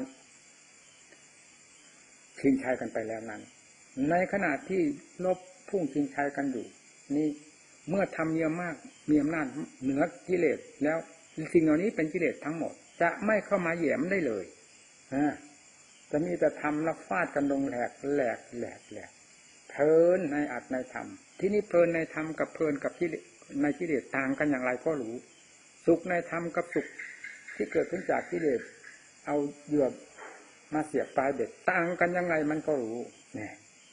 ชิงชัยกันไปแล้วนั้นในขณะที่ลบพุ่งชิงชัยกันอยู่นี่เมื่อทำเยอะมากมีอำนาจเหนือกิเลสแล้วสิ่งเหล่านี้เป็นกิเลสทั้งหมดจะไม่เข้ามาแหย่มได้เลยจะมีแต่ทำแล้วฟาดกันลงแหลกแหลกแหลกแหลกเพลินในอัตในธรรมที่นี่เพลินในธรรมกับเพลินกับกิเลสในกิเลสต่างกันอย่างไรก็รู้สุขในธรรมกับสุขที่เกิดขึ้นจากกิเลสเอาเหยื่อมาเสียบปลายเบ็ดต่างกันยังไงมันก็รู้นี่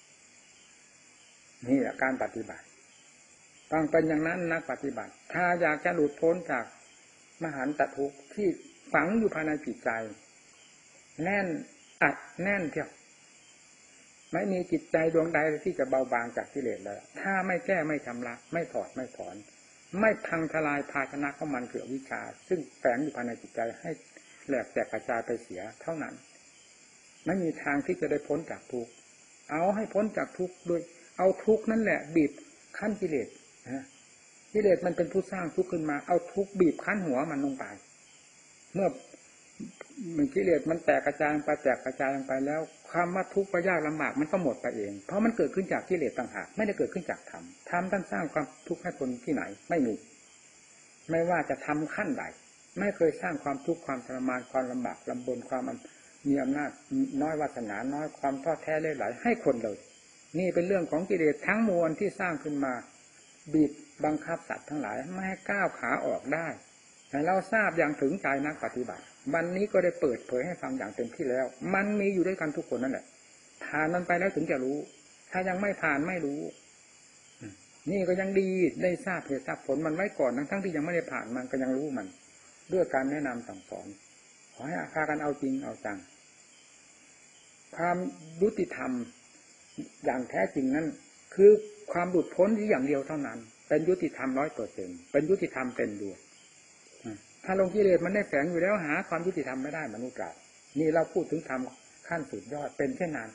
นี่แหละการปฏิบัติต้องเป็นอย่างนั้นนักปฏิบัติถ้าอยากจะหลุดพ้นจากมหันตทุกข์ที่ฝังอยู่ภายในจิตใจแน่นอัดแน่นเที่ยวไม่มีจิตใจดวงใดที่จะเบาบางจากกิเลสเลยถ้าไม่แก้ไม่ชำระไม่ถอดไม่ถอนไม่พังทลายภาชนะของมันคืออวิชชาซึ่งแฝงอยู่ภายในจิตใจให้แหลกแตกกระจายไปเสียเท่านั้นไม่มีทางที่จะได้พ้นจากทุกข์เอาให้พ้นจากทุกข์โดยเอาทุกข์นั่นแหละบีบคั้นกิเลสนะกิเลสมันเป็นผู้สร้างทุกข์ขึ้นมาเอาทุกข์บีบคั้นหัวมันลงไปเมื่อมันกิเลสมันแตกกระจายไปแตกกระจายลงไปแล้วความว่าทุกข์ว่ายากลำบากมันก็หมดไปเองเพราะมันเกิดขึ้นจากกิเลสต่างหากไม่ได้เกิดขึ้นจากธรรมธรรมท่านสร้างความทุกข์ให้คนที่ไหนไม่มีไม่ว่าจะทำขั้นใดไม่เคยสร้างความทุกข์ความทรมานความลำบากลำบนความมีอำนาจน้อยวาสนาน้อยความท้อแท้เลื่อยไหลให้คนเลยนี่เป็นเรื่องของกิเลสทั้งมวลที่สร้างขึ้นมาบีบบังคับสัตว์ทั้งหลายไม่ให้ก้าวขาออกได้ให้เราทราบอย่างถึงใจนักปฏิบัติวันนี้ก็ได้เปิดเผยให้ฟังอย่างเต็มที่แล้วมันมีอยู่ด้วยกันทุกคนนั่นแหละผ่านมันไปแล้วถึงจะรู้ถ้ายังไม่ผ่านไม่รู้นี่ก็ยังดีได้ทราบเหตุทราบผลมันไว้ก่อนทั้งทั้งที่ยังไม่ได้ผ่านมันก็ยังรู้มันด้วยการแนะนำสั่งสอนขอให้พากันเอาจริงเอาจังความยุติธรรมอย่างแท้จริงนั้นคือความหลุดพ้นที่อย่างเดียวเท่านั้นเป็นยุติธรรมร้อยเปอร์เซ็นต์เป็นยุติธรรมเต็มดวงถ้าลงกิเลสมันได้แฝงอยู่แล้วหาความยุติธรรมไม่ได้มนุษย์เรานี่เราพูดถึงธรรมขั้นสุดยอดเป็นเช่นนั้น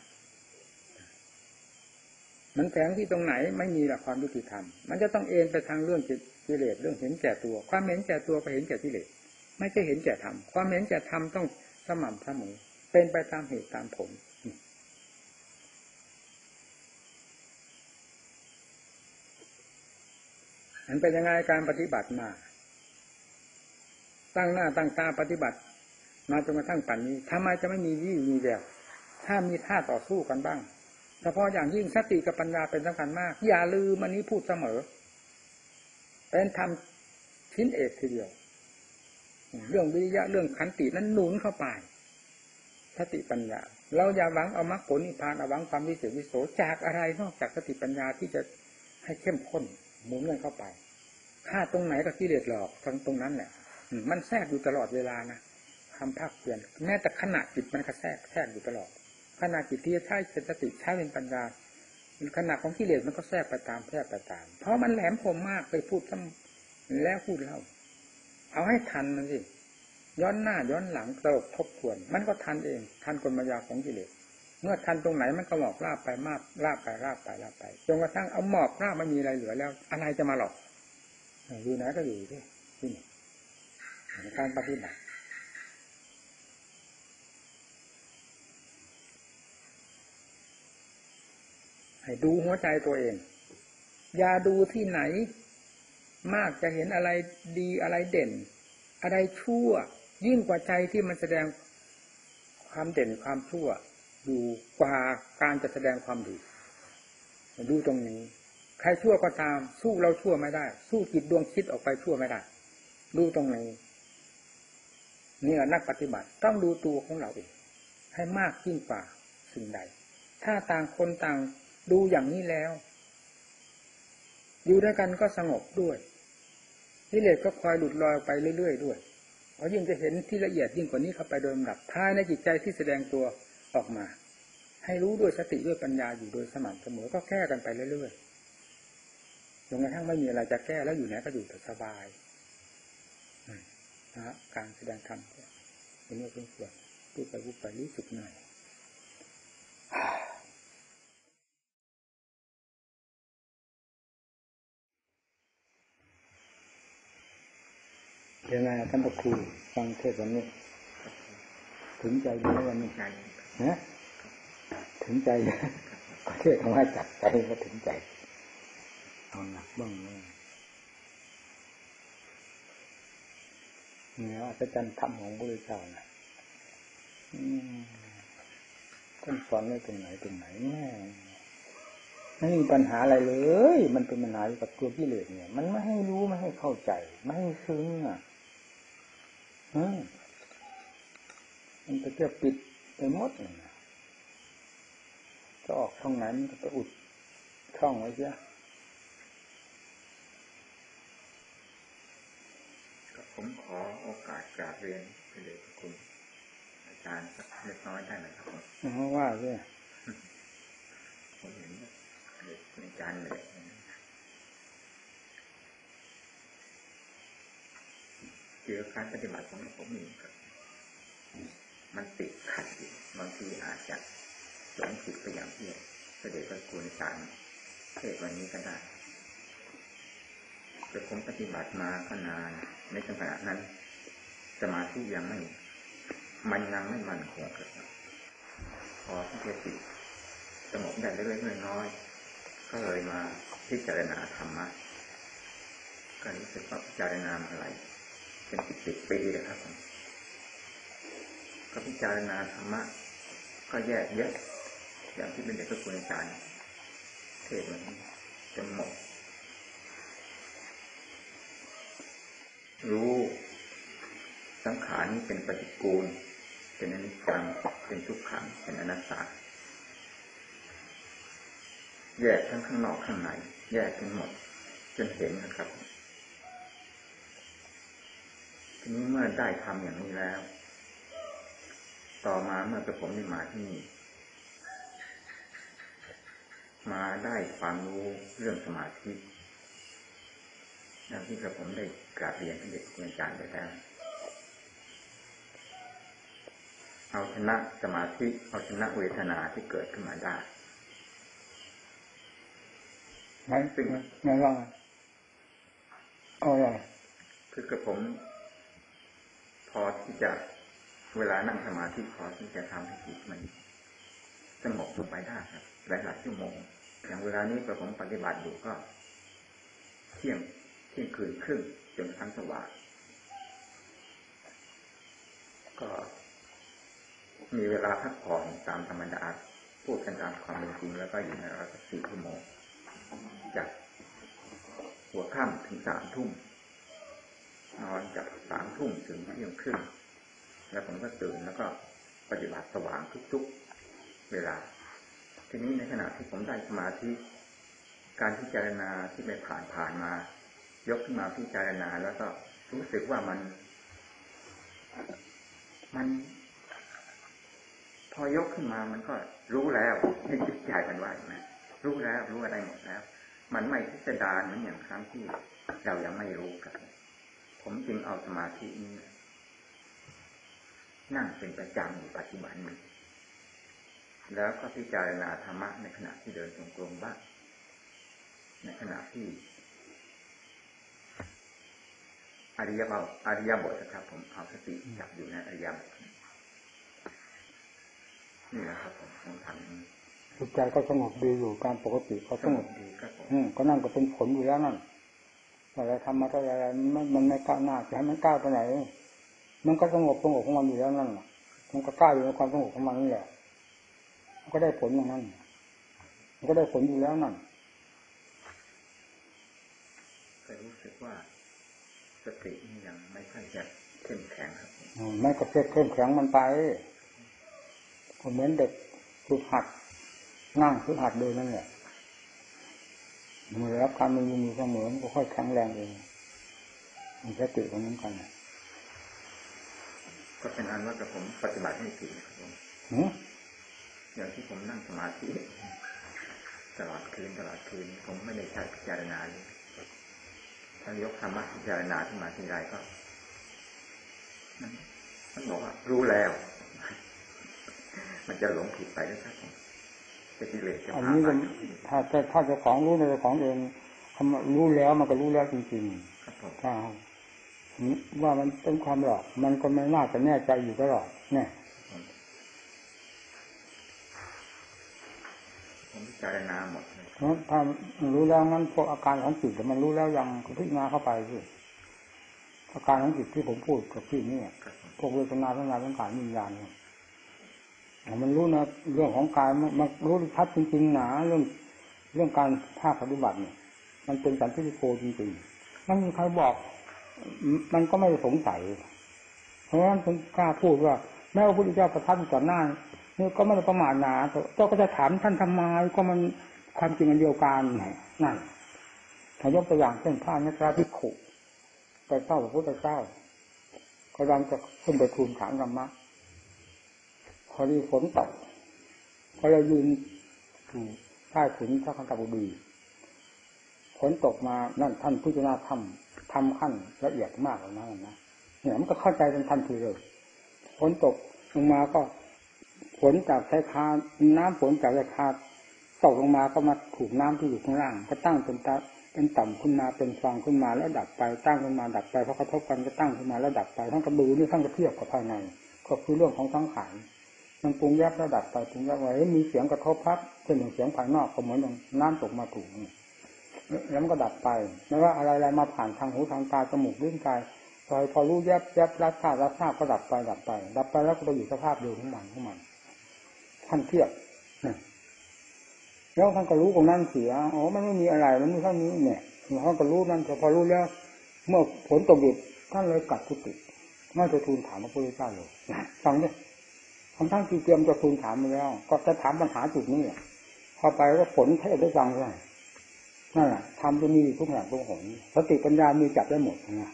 มันแฝงที่ตรงไหนไม่มีหลักความยุติธรรมมันจะต้องเอ็นไปทางเรื่องกิเลสเรื่องเห็นแก่ตัวความเห็นแก่ตัวก็เห็นแก่กิเลสไม่ใช่เห็นแก่ธรรมความเห็นแก่ธรรมต้องสม่ำเสมอเป็นไปตามเหตุตามผลมันเป็นยังไงการปฏิบัติมาตั้งหน้าตั้งตาปฏิบัติมาจนกระทั่งปัจจุบันนี้ทำไมจะไม่มีวี่มีแววถ้ามีท่าต่อสู้กันบ้างเฉพาะอย่างยิ่งสติกับปัญญาเป็นสำคัญมากอย่าลืมอันนี้พูดเสมอเป็นธรรมชิ้นเอกทีเดียวเรื่องวิริยะเรื่องขันตินั้นหนุนเข้าไปสติปัญญาเราอย่าหวังเอามรรคผลนิพพานเอาหวังความวิเศษวิโสจากอะไรนอกจากสติปัญญาที่จะให้เข้มข้นหมุนเงินเข้าไปฆ่าตรงไหนก็กิเลสหลอกทั้งตรงนั้นแหละมันแทรกอยู่ตลอดเวลานะคำภาคเปลี่ยนแม้แต่ขณะจิตมันก็แทรกแทรกอยู่ตลอดขณะจิตที่ใช้เป็นสติใช้เป็นปัญญาขณะของกิเลสมันก็แทรกไปตามแทรกไปตามเพราะมันแหลมคมมากไปพูดซ้ำแล้วพูดเล่าเอาให้ทันมันสิย้อนหน้าย้อนหลังตลบทบทวนมันก็ทันเองทันกลมายาของกิเลสเมื่อทันตรงไหนมันก็หมอกลาบไปมากลาบไปลาบไปลาบไปจนกระทั่งเอาหมอกลาบไม่มีอะไรเหลือแล้วอะไรจะมาหลอกอยู่ไหนก็อยู่ที่ที่นี่การปฏิบัติให้ดูหัวใจตัวเองอย่าดูที่ไหนมากจะเห็นอะไรดีอะไรเด่นอะไรชั่วยิ่งกว่าใจที่มันแสดงความเด่นความชั่วอยู่กว่าการจะแสดงความดีดูตรงนี้ใครชั่วก็ตามสู้เราชั่วไม่ได้สู้จิตดวงคิดออกไปชั่วไม่ได้ดูตรงนี้เนี่ยนักปฏิบัติต้องดูตัวของเราเองให้มากยิ่งกว่าสิ่งใดถ้าต่างคนต่างดูอย่างนี้แล้วอยู่ด้วยกันก็สงบด้วยกิเลสก็คอยหลุดลอยไปเรื่อยๆด้วยเพราะยิ่งจะเห็นที่ละเอียดยิ่งกว่านี้เข้าไปโดยลำดับภายในจิตใจที่แสดงตัวออกมาให้รู้ด้วยสติด้วยปัญญาอยู่โดยสม่ำเสมอก็แก้กันไปเรื่อยๆจนกระทั่งไม่มีอะไรจะแก้แล้วอยู่ไหนก็อยู่แต่สบายนะการแสดงธรรมเป็นเรื่องเป็นส่วนพูดไปพูดไปรู้สึกหน่อยยังไงท่านพระครูฟังเทศน์วันนี้ถึงใจดีไหมวันนี้นะถึงใจก็เทศน์ทำให้จับใจก็ถึงใจเอาหนักบ้างเลยเนี่ยอาจารย์ธรรมของพระพุทธเจ้านะท่านสอนไว้ตรงไหนตรงไหนแม่ไม่มีปัญหาอะไรเลยมันเป็นปัญหากับตัวกิเลสเนี่ยมันไม่ให้รู้ไม่ให้เข้าใจไม่ให้ซึ้งอ่ะมันจะเกี่ยวปิดไปหมดเลยนะจะออกช่องไหนมันก็จะอุดช่องไว้เสียผมขอโอกาสกราบเรียนพระเดชพระคุณอาจารย์สักเล็กน้อยได้ไหมครับผมว่าเลยผมเห็นเด็กอาจารย์เลยเกี่ยวกับการปฏิบัติของผมนี่ครับมันติดขัดอยู่บางทีอาจจะหลงผิดไปอย่างที่พระเดชพระคุณอาจารย์เทศวันนี้ก็ได้แต่ผมปฏิบัติมาก็นานในขณะนั้นสมาธิยังไม่มันยังไม่มั่นคงครับพอที่จะจิตสงบได้เล็กๆน้อยๆก็เลยมาพิจารณาธรรมะก็รู้สึกว่าพิจารณาอะไรเป็นสิบสิบปีนะครับก็พิจารณาธรรมะก็แยกเยอะอย่างที่เป็นเด็กก็คุณอาจารย์เทศมันจนหมดรู้สังขารนี้เป็นปฏิกูลเป็นอนิจจังเป็นทุกขังเป็นอนัตตาแยกทั้งข้างนอกข้างในแยกทั้งหมดจนเห็นนะครับทีนี้เมื่อได้ทำอย่างนี้แล้วต่อมาเมื่อกระผมได้มาที่นี่มาได้ความรู้เรื่องสมาธิอย่างที่กระผมได้กราบเรียนท่านเด็กอาจารย์ไปแล้วเอาชนะสมาธิเอาชนะเวทนาที่เกิดขึ้นมาได้ไม่ซึ่งไม่ว่าเอาอะไรคือกระผมพอที่จะเวลานั่งสมาธิพอที่จะทำให้จิตมันสงบลงไปได้ครับหลายหลายชั่วโมงอย่างเวลานี้กระผมปฏิบัติอยู่ก็เที่ยงเที่ยงคืนครึ่งจนทั้งสว่างก็มีเวลาพักผ่อนตามธรรมดาพูดกันตามความเป็นจริงแล้วก็อยู่ในระดับสี่ชั่วโมงจากหัวค่ำถึงสามทุ่มนอนจากสามทุ่มถึงเที่ยงครึ่งแล้วผมก็ตื่นแล้วก็ปฏิบัติสว่างทุกๆเวลาทีนี้ในขณะที่ผมได้สมาธิการพิจารณาที่ไม่ผ่านผ่านมายกขึ้นมาพิจารณาแล้วก็รู้สึกว่ามันมันพอยกขึ้นมามันก็รู้แล้วให้จิตใจมันว่าอย่างนั้นรู้แล้วรู้อะไรหมดแล้วมันไม่พิสดารเหมือนอย่างครั้งที่เรายังไม่รู้กันผมจึงเอาสมาธินี้นั่งเป็นประจำอยู่ปัจจุบันนี้แล้วก็พิจารณาธรรมะในขณะที่เดินจงกรมบ้างในขณะที่อริยบทอริยบทนะครับผมเอาสติจับอยู่ในอริยบทนี่แหละครับผมผมทำจิตใจก็สงบดีอยู่ตามปกติก็สงบดีครับผมก็นั่นก็เป็นผลอยู่แล้วนั่นอะไรทำมาเท่าไรมันมันไม่ก้าวหน้าจะให้มันก้าวไปไหนมันก็สงบสงบของมันอยู่แล้วนั่นมันก็ก้าวอยู่ในความสงบของมันนี่แหละมันก็ได้ผลอย่างนั้นมันก็ได้ผลอยู่แล้วนั่นก็รู้สึกว่าสตินี่ยังไม่ค่อยจะเข้มแข็งครับไม่ก็เข้มแข็งมันไปเหมือนเด็กฝึกหัดนั่งฝึกหัดเดินนั่นแหละเมื่อรับการมันมีเสมอมันก็ค่อยแข็งแรงเองมีสติของนั้นกันก็เป็นอันว่ากับผมปฏิบัติไม่ผิดนะครับผมอย่างที่ผมนั่งสมาธิตลอดคืนตลอดคืนผมไม่ได้ใช้พิจารณาเลยถ้ายกธรรมะพิจารณาขึ้นมาทีไรก็มันบอกว่ารู้แล้วมันจะหลงผิดไปนะครับผมจะกิเลสจะพาไปถ้าถ้าถ้าเจ้าของรู้ในเจ้าของเองคำรู้แล้วมันก็รู้แล้วจริงๆถ้าว่ามันเป็นความหลอกมันก็ไม่น่าจะแน่ใจอยู่ตลอดเนี่ยผมพิจารณาหมดเลยถ้ารู้แล้วงั้นพวกอาการของจิตมันรู้แล้วยังพิจารณาเข้าไปสิอาการของจิตที่ผมพูดกับพี่นี่พวกเวทนาสัญญาสังขารวิญญาณเนี่ยมันรู้นะเรื่องของกายมันรู้ชัดจริงๆหนาเรื่องเรื่องการภาคปฏิบัติเนี่ยมันเป็นสันติโกจริงๆมันมีใครบอกมันก็ไม่สงสัยเพราะฉะนั้นผมกล้าพูดว่าแม้ว่าพระพุทธเจ้าประทับต่อหน้านี่ก็ไม่ได้ประมาทหนาเจ้าก็จะถามท่านทำไมก็มันความจริงอันเดียวกันนั่นถ้ายกตัวอย่างเช่นพระนักราภิกขุไปเฝ้าพระพุทธเจ้ากำลังจะขึ้นไปทูลถามธรรมะพอดีฝนตกพอเรายืนอยู่ใต้ถุนพระคันธกุฎีฝนตกมานั่นท่านพิจารณาธรรมทำขั้นละเอียดมากแล้วนะนะเนี่ยมันก็เข้าใจเป็นทันทีเลยฝนตกลงมาก็ฝนจากสายคาน้ำฝนจากสายคาตกลงมาก็มาถูกน้ำที่อยู่ข้างล่างก็ตั้งเป็นตาเป็นต่ำขึ้นมาเป็นฟองขึ้นมาแล้วดับไปตั้งขึ้นมาดับไปเพราะกระทบกันก็ตั้งขึ้นมาแล้วดับไปทั้งกระดูนี่ทั้งกระเทียบกับภายในก็คือเรื่องของสังขารมันปรุงแยบแล้วดับไปปรุงแยบไว้มีเสียงกระทบพัดเช่นเสียงภายนอกก็เหมือนน้ำตกมาถูกแล้วมันก็ดับไปไม่ว่าอะไรๆมาผ่านทางหูทางตาจมูกลิ้นกายพอพอรู้แยบแยบรับทราบรับทราบก็ดับไปดับไปดับไปแล้วก็ไปอยู่สภาพเดิมของมันของมันท่านเทียบแล้วท่านก็รู้ตรงนั้นเสียอ๋อมันไม่มีอะไรมันมีเท่านี้เนี่ยท่านก็รู้นั่นพอรู้แล้วเมื่อฝนตกหยุดท่านเลยกลับกุฏิไม่จะทูลถามพระพุทธเจ้าเลยฟังดิทั้งทั้งที่เตรียมจะทูลถามมาแล้วก็จะถามปัญหาจุดนี้พอไปก็ผลเทศได้ฟังเลยนั่นแหละทำจะมีทุกแห่งทุกหนสติปัญญามีจับได้หมดนะ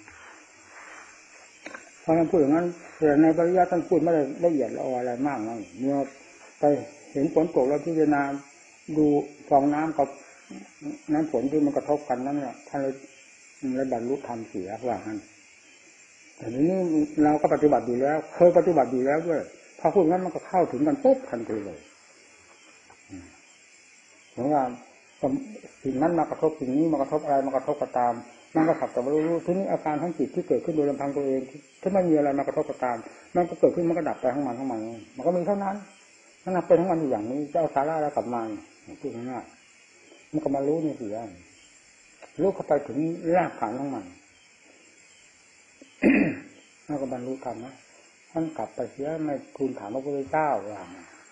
พอท่านพูดอย่างนั้นแต่ในปริยัติท่านพูดไม่ได้ละเอียดละอออะไรมากนะเมื่อไปเห็นฝนตกแล้วพิจารณาดูฟองน้ำกับน้ำฝนที่มันกระทบกันนั่นแหละท่านเลยเลยบรรลุธรรมเสียว่างั้นแต่ทีนี้เราก็ปฏิบัติอยู่แล้วเคยปฏิบัติอยู่แล้วด้วยพอพูดงั้นมันก็เข้าถึงกันปุ๊บทันทีเลยเพราะว่าสิ่งนั้นมากระทบสิ่งนี้มากระทบอะไรมากระทบก็ตามมันก็ขับแต่ไม่รู้ทีนี้อาการทั้งจิตที่เกิดขึ้นโดยลำพังตัวเองถ้าไม่มีอะไรมากระทบก็ตามมันก็เกิดขึ้นมันก็ดับไปทั้งมันทั้งมันมันก็มีเท่านั้นมันเป็นทั้งมันอยู่อย่างนี้จะเอาสาระอะไรกลับมาพูดง่ายๆมันก็มารู้นี่สิรู้เข้าไปถึงรากฐานของมันแล้วก็บรรลุธรรมนะท่านกลับไปเสียไม่ทูลถามพระพุทธเจ้าว่า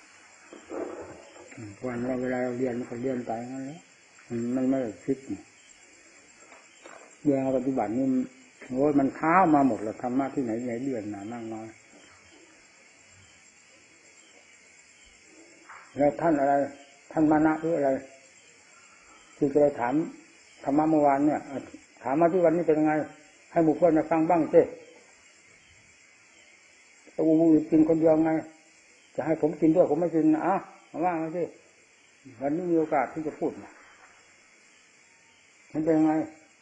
วันเราเวลาเราเรียนมันก็เรียนไปนั่นแหละมันไม่ได้คิดเรื่องปฏิบัตินี่โอ้ยมันท้ามาหมดแล้วธรรมะที่ไหนไหนเรียนมามากน้อยแล้วท่านอะไรท่านมานะหรืออะไรที่เคยถามธรรมะเมื่อวานเนี่ยถามมาที่วันนี้เป็นยังไงให้หมู่เพื่อนมาฟังบ้างสิตัวมูกินคนเดียวไงจะให้ผมกินด้วยผมไม่กินนะอ่ะมาว่ามาสิวันนี้มีโอกาสที่จะพูดนะมันเป็นยังไง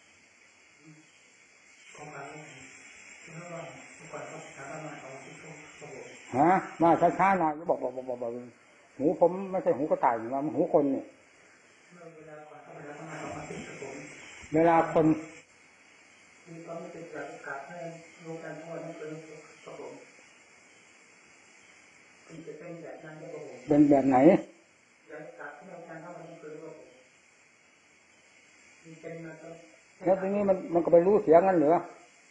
ฮะมาช้าๆหน่อยบอกบอกบอกบอกหูผมไม่ใช่หูกระต่ายอยู่นะมันหูคนเนี่ยเวลาคนเป็นแบบไหนแล้วทีนี้มันมันก็ไปรู้เสียงั้นเหรอบ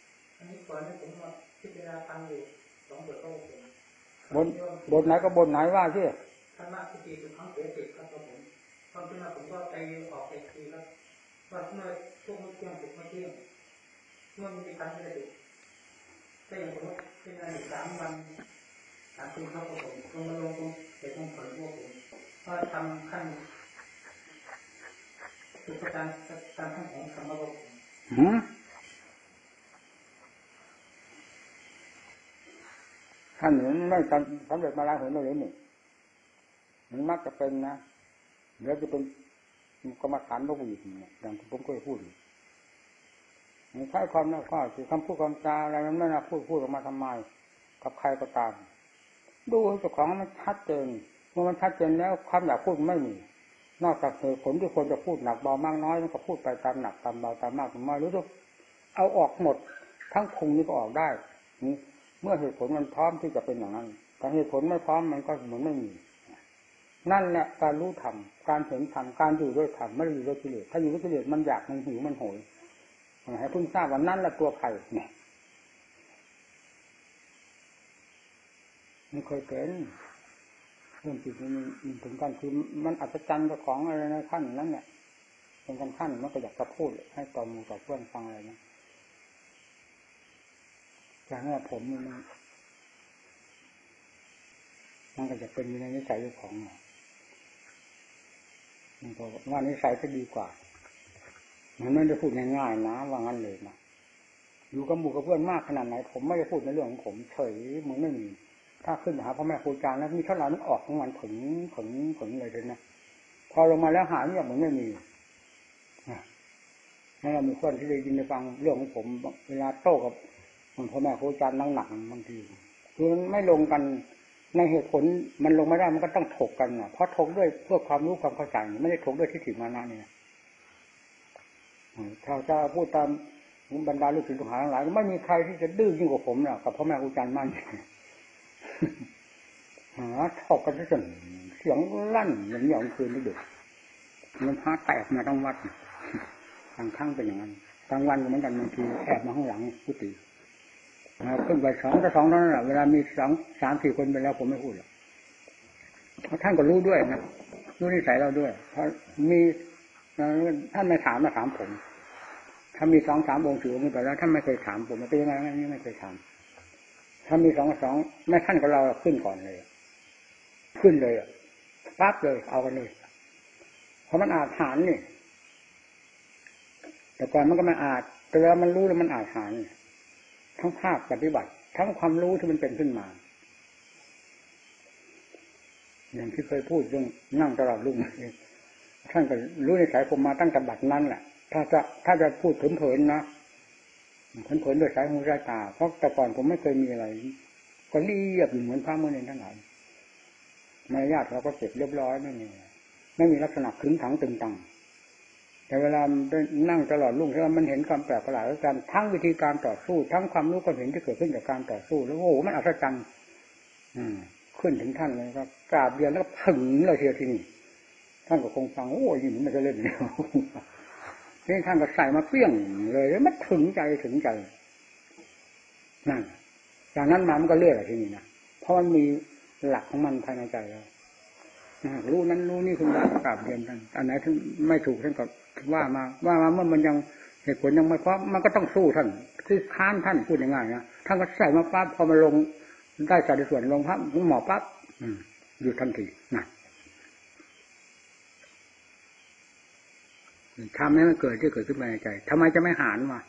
นบนไหนก็บนไหนว่าสิธรรมะที่ดีคือทั้งเสียจิตครับผมตอนที่มาผมก็ใจออกไปทีแล้วว่าเมื่อช่วงเที่ยงถึงเที่ยงเมื่อมีการที่จะติดก็อย่างผมเป็นงานอีกสามวันสามคืนครับผมลงมาลงตรงเด็กตรงผลพวกผมก็ทำขั้นคือการการขั้นของธรรมะผมขั้นนี้ไม่สำเร็จมาแล้วเห็นเราเลยนี่มันมักจะเป็นนะเดี๋ยวจะเป็นกรรมฐานพวกผู้หญิงเนี่ยอย่างที่ผมเคยพูดใช้ความน่าข้อคือคำพูดคำจาอะไรมันไม่น่าพูดพูดออกมาทำไมกับใครก็ตามดูเจ้าของมันชัดเจนเมื่อมันชัดเจนแล้วความอยากพูดไม่มีนอกจากเหตุผลที่ควรจะพูดหนักเบามากน้อยมันก็พูดไปตามหนักตามเบาตามมากตามน้อยรู้สึกเอาออกหมดทั้งพุงนี่ก็ออกได้เมื่อเหตุผลมันพร้อมที่จะเป็นอย่างนั้นแต่เหตุผลไม่พร้อมมันก็เหมือนไม่มีนั่นแหละการรู้ธรรมการเห็นธรรมการอยู่ด้วยธรรมไม่อยู่ด้วยกิเลสถ้าอยู่ด้วยกิเลสมันอยากมันหิวมันโหยให้พึ่งทราบว่านั่นแหละตัวใครเนี่ยมันเคยเป็นเรื่องจิตมันถึงขั้นคือมันอัศจรรย์กับของอะไรในขั้นนั้นเนี่ยเป็นขั้นขั้นมันก็อยากจะพูดให้ต่อมูต่อเพื่อนฟังอะไรนะอย่างนี้ผมมันมันก็จะเป็นในนิสัยของมันก็ว่านิสัยจะดีกว่ามันไม่ได้พูดง่ายๆนะว่างั้นเลยนะอยู่กับหมู่กับเพื่อนมากขนาดไหนผมไม่ได้พูดในเรื่องของผมเฉยเหมือนไม่มีถ้าขึ้นหาพ่อแม่ครูอาจารย์แล้วมีเท่าไหร่มันออกของมันถึงถึงถึงเลยเลยนะพอลงมาแล้วหาเนี่ยเหมือนไม่มีนั่นเรามีคนที่ได้ยินได้ฟังเรื่องของผมเวลาโต้กับพ่อแม่ครูอาจารย์หนักๆบางทีคือมันไม่ลงกันในเหตุผลมันลงไม่ได้มันก็ต้องถกกันนะเพราะถกด้วยเพื่อความรู้ความเข้าใจไม่ได้ถกด้วยทิฏฐิมานะเนี่ยถ้าจะพูดตามบรรดาลูกศิษย์ลูกหาทั้งหลายไม่มีใครที่จะดื้อยิ่งกว่าผมนะกับพ่อแม่ครูอาจารย์มั่นหาถกกันจนเสียงลั่นอย่างนี้เอาคืนไม่ดึกมันพาแตกมาทั้งวัดบางครั้งเป็นอย่างนั้นกลางวันก็เหมือนกันบางทีแอบมาข้างหลังกุฏิขึ้นไปสองถ้าสองเท่านั้นแหละเวลามีสองสามสี่คนไปแล้วผมไม่พูดหรอกเพราะท่านก็รู้ด้วยนะรู้นิสัยเราด้วยเพราะมีท่านไม่ถามมาถามผมถ้ามีสองสามองค์ถือมือไปแล้วท่านไม่เคยถามผมเป็นยังไงนี่ไม่เคยถามถ้ามีสองสองแม่ท่านกับเราขึ้นก่อนเลยขึ้นเลยปั๊บเลยเอากันเลยเพราะมันอาจฐานนี่แต่ก่อนมันก็ไม่อาจแต่แล้วมันรู้แล้วมันอาจฐานทั้งภาคปฏิบัติทั้งความรู้ที่มันเป็นขึ้นมาอย่างที่เคยพูดเรื่องนั่งตลอดรุ่งท่านก็รู้ในสายผมมาตั้งแต่บัดนั้นแหละถ้าจะถ้าจะพูดเผยๆนะเผยๆด้วยสายหูสายตาเพราะแต่ก่อนผมไม่เคยมีอะไรก็เรียบเหมือนพระโมนีทั้งหลายมารยาทเราก็เก็บเรียบร้อยไม่มีไม่มีลักษณะขึงขังตึงตังแต่เวลาได้นั่งตลอดรุ่งแล้วมันเห็นความแปลกประหลาดกันทั้งวิธีการต่อสู้ทั้งความรู้ความเห็นที่เกิดขึ้นจากการต่อสู้แล้วโอ้โหมันอัศจรรย์ขึ้นถึงท่านเลยก็กราบเรียนแล้วผึ่งเลยเทียวที่นี่ท่านก็คงฟังโอ้ยยิ่งไม่จะเล่นเนี่ยนี่ท่านก็ใส่มาเปี้ยงเลยแล้วมันถึงใจถึงใจนั่นจากนั้นมามันก็เลื่อยอะไรที่นี่นะเพราะมันมีหลักของมันภายในใจแล้วรู้นั้นรู้นี่คุณบาปกราบเรียนท่านอันไหนที่ไม่ถูกท่านก็ว่ามาว่ามาเมื่อมันยังเหตุผลยังไม่เพราะมันก็ต้องสู้ท่านคือค้านท่านพูดง่ายๆนะท่านก็ใส่มาปั๊บพอมาลงได้สัดส่วนลงพับหมอปั๊บหยุดทันทีนะทำให้มันเกิดที่เกิดขึ้นภายในใจทำไมจะไม่หารวะ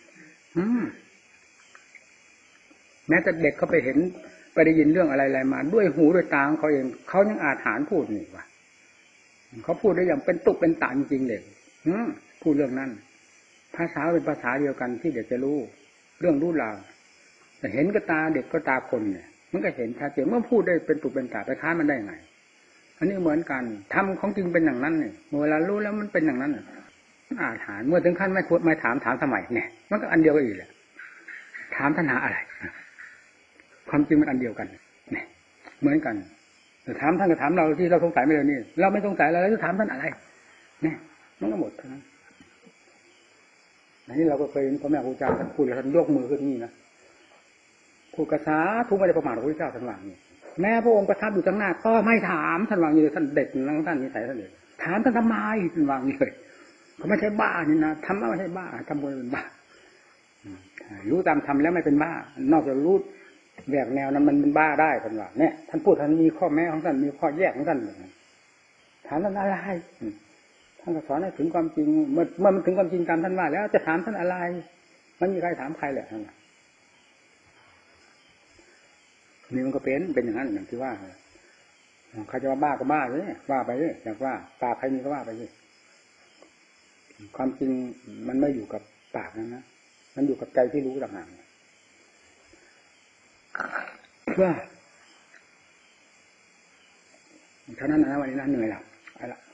แม้แต่เด็กเขาไปเห็นไปได้ยินเรื่องอะไรๆมาด้วยหูด้วยตาของเขาเองเขายังอาจหารพูดนี่วะเขาพูดได้อย่างเป็นตุกเป็นตาจริงๆเด็กพูดเรื่องนั้นภาษาเป็นภาษาเดียวกันที่เด็กจะรู้เรื่องรู้ราวแต่เห็นก็ตาเด็กก็ตาคนเนี่ยมันก็เห็นชัดเจนเมื่อพูดได้เป็นตุกเป็นตาไปค้านมันได้ไงอันนี้เหมือนกันทำของจริงเป็นอย่างนั้นเนี่ยเวลารู้แล้วมันเป็นอย่างนั้นอาถรรพ์เมื่อถึงขั้นไม่ควรไม่ถามถามทำไมเนี่ยมันก็อันเดียวกันอีกแหละถามท่านหาอะไรความจริงมันอันเดียวกันเนี่ยเหมือนกันแต่ถามท่านก็ถามเราที่เราสงสัยไม่เลยนี่เราไม่สงสัยแล้วเราจะถามท่านอะไรเนี่ยมันก็หมดเท่านั้นอันนี้เราก็เคยพ่อแม่ครูอาจารย์ท่านพูดแล้วท่านยกมือขึ้นนี่นะพูดกระซาทุกไม่ได้ประมาทพระพุทธเจ้าท่านว่านี่แม้พระองค์ประทับอยู่ข้างหน้าก็ไม่ถามท่านวางอยู่ท่านเด็กนั่งท่านนิสัยท่านเด็กถามท่านทำไมท่านวางอยู่เลยเขาไม่ใช่บ้านี่นะทำไม่ใช่บ้าทำบุญเป็นบ้ารู้ตามทำแล้วไม่เป็นบ้านอกจากรู้แหวกแนวนั้นมันเป็นบ้าได้ท่านว่าเนี่ยท่านพูดท่านมีข้อแม้ของท่านมีข้อแยกของท่านถามท่านอะไรท่านก็สอนให้ถึงความจริงเมื่อเมื่อมันถึงความจริงตามท่านว่าแล้วจะถามท่านอะไรมันมีใครถามใครแหละท่านนี่มันก็เป็นเป็นอย่างนั้นอย่างที่ว่าใครจะว่าบ้าก็บ้าเลยว่าไปเลยอยากว่าปากใครมีก็ว่าไปเลยความจริงมันไม่อยู่กับปากนะนะมันอยู่กับใจที่รู้ต่างหากว่าฉะนั้นนะวันนี้นะเหนื่อยแล้วเอาละ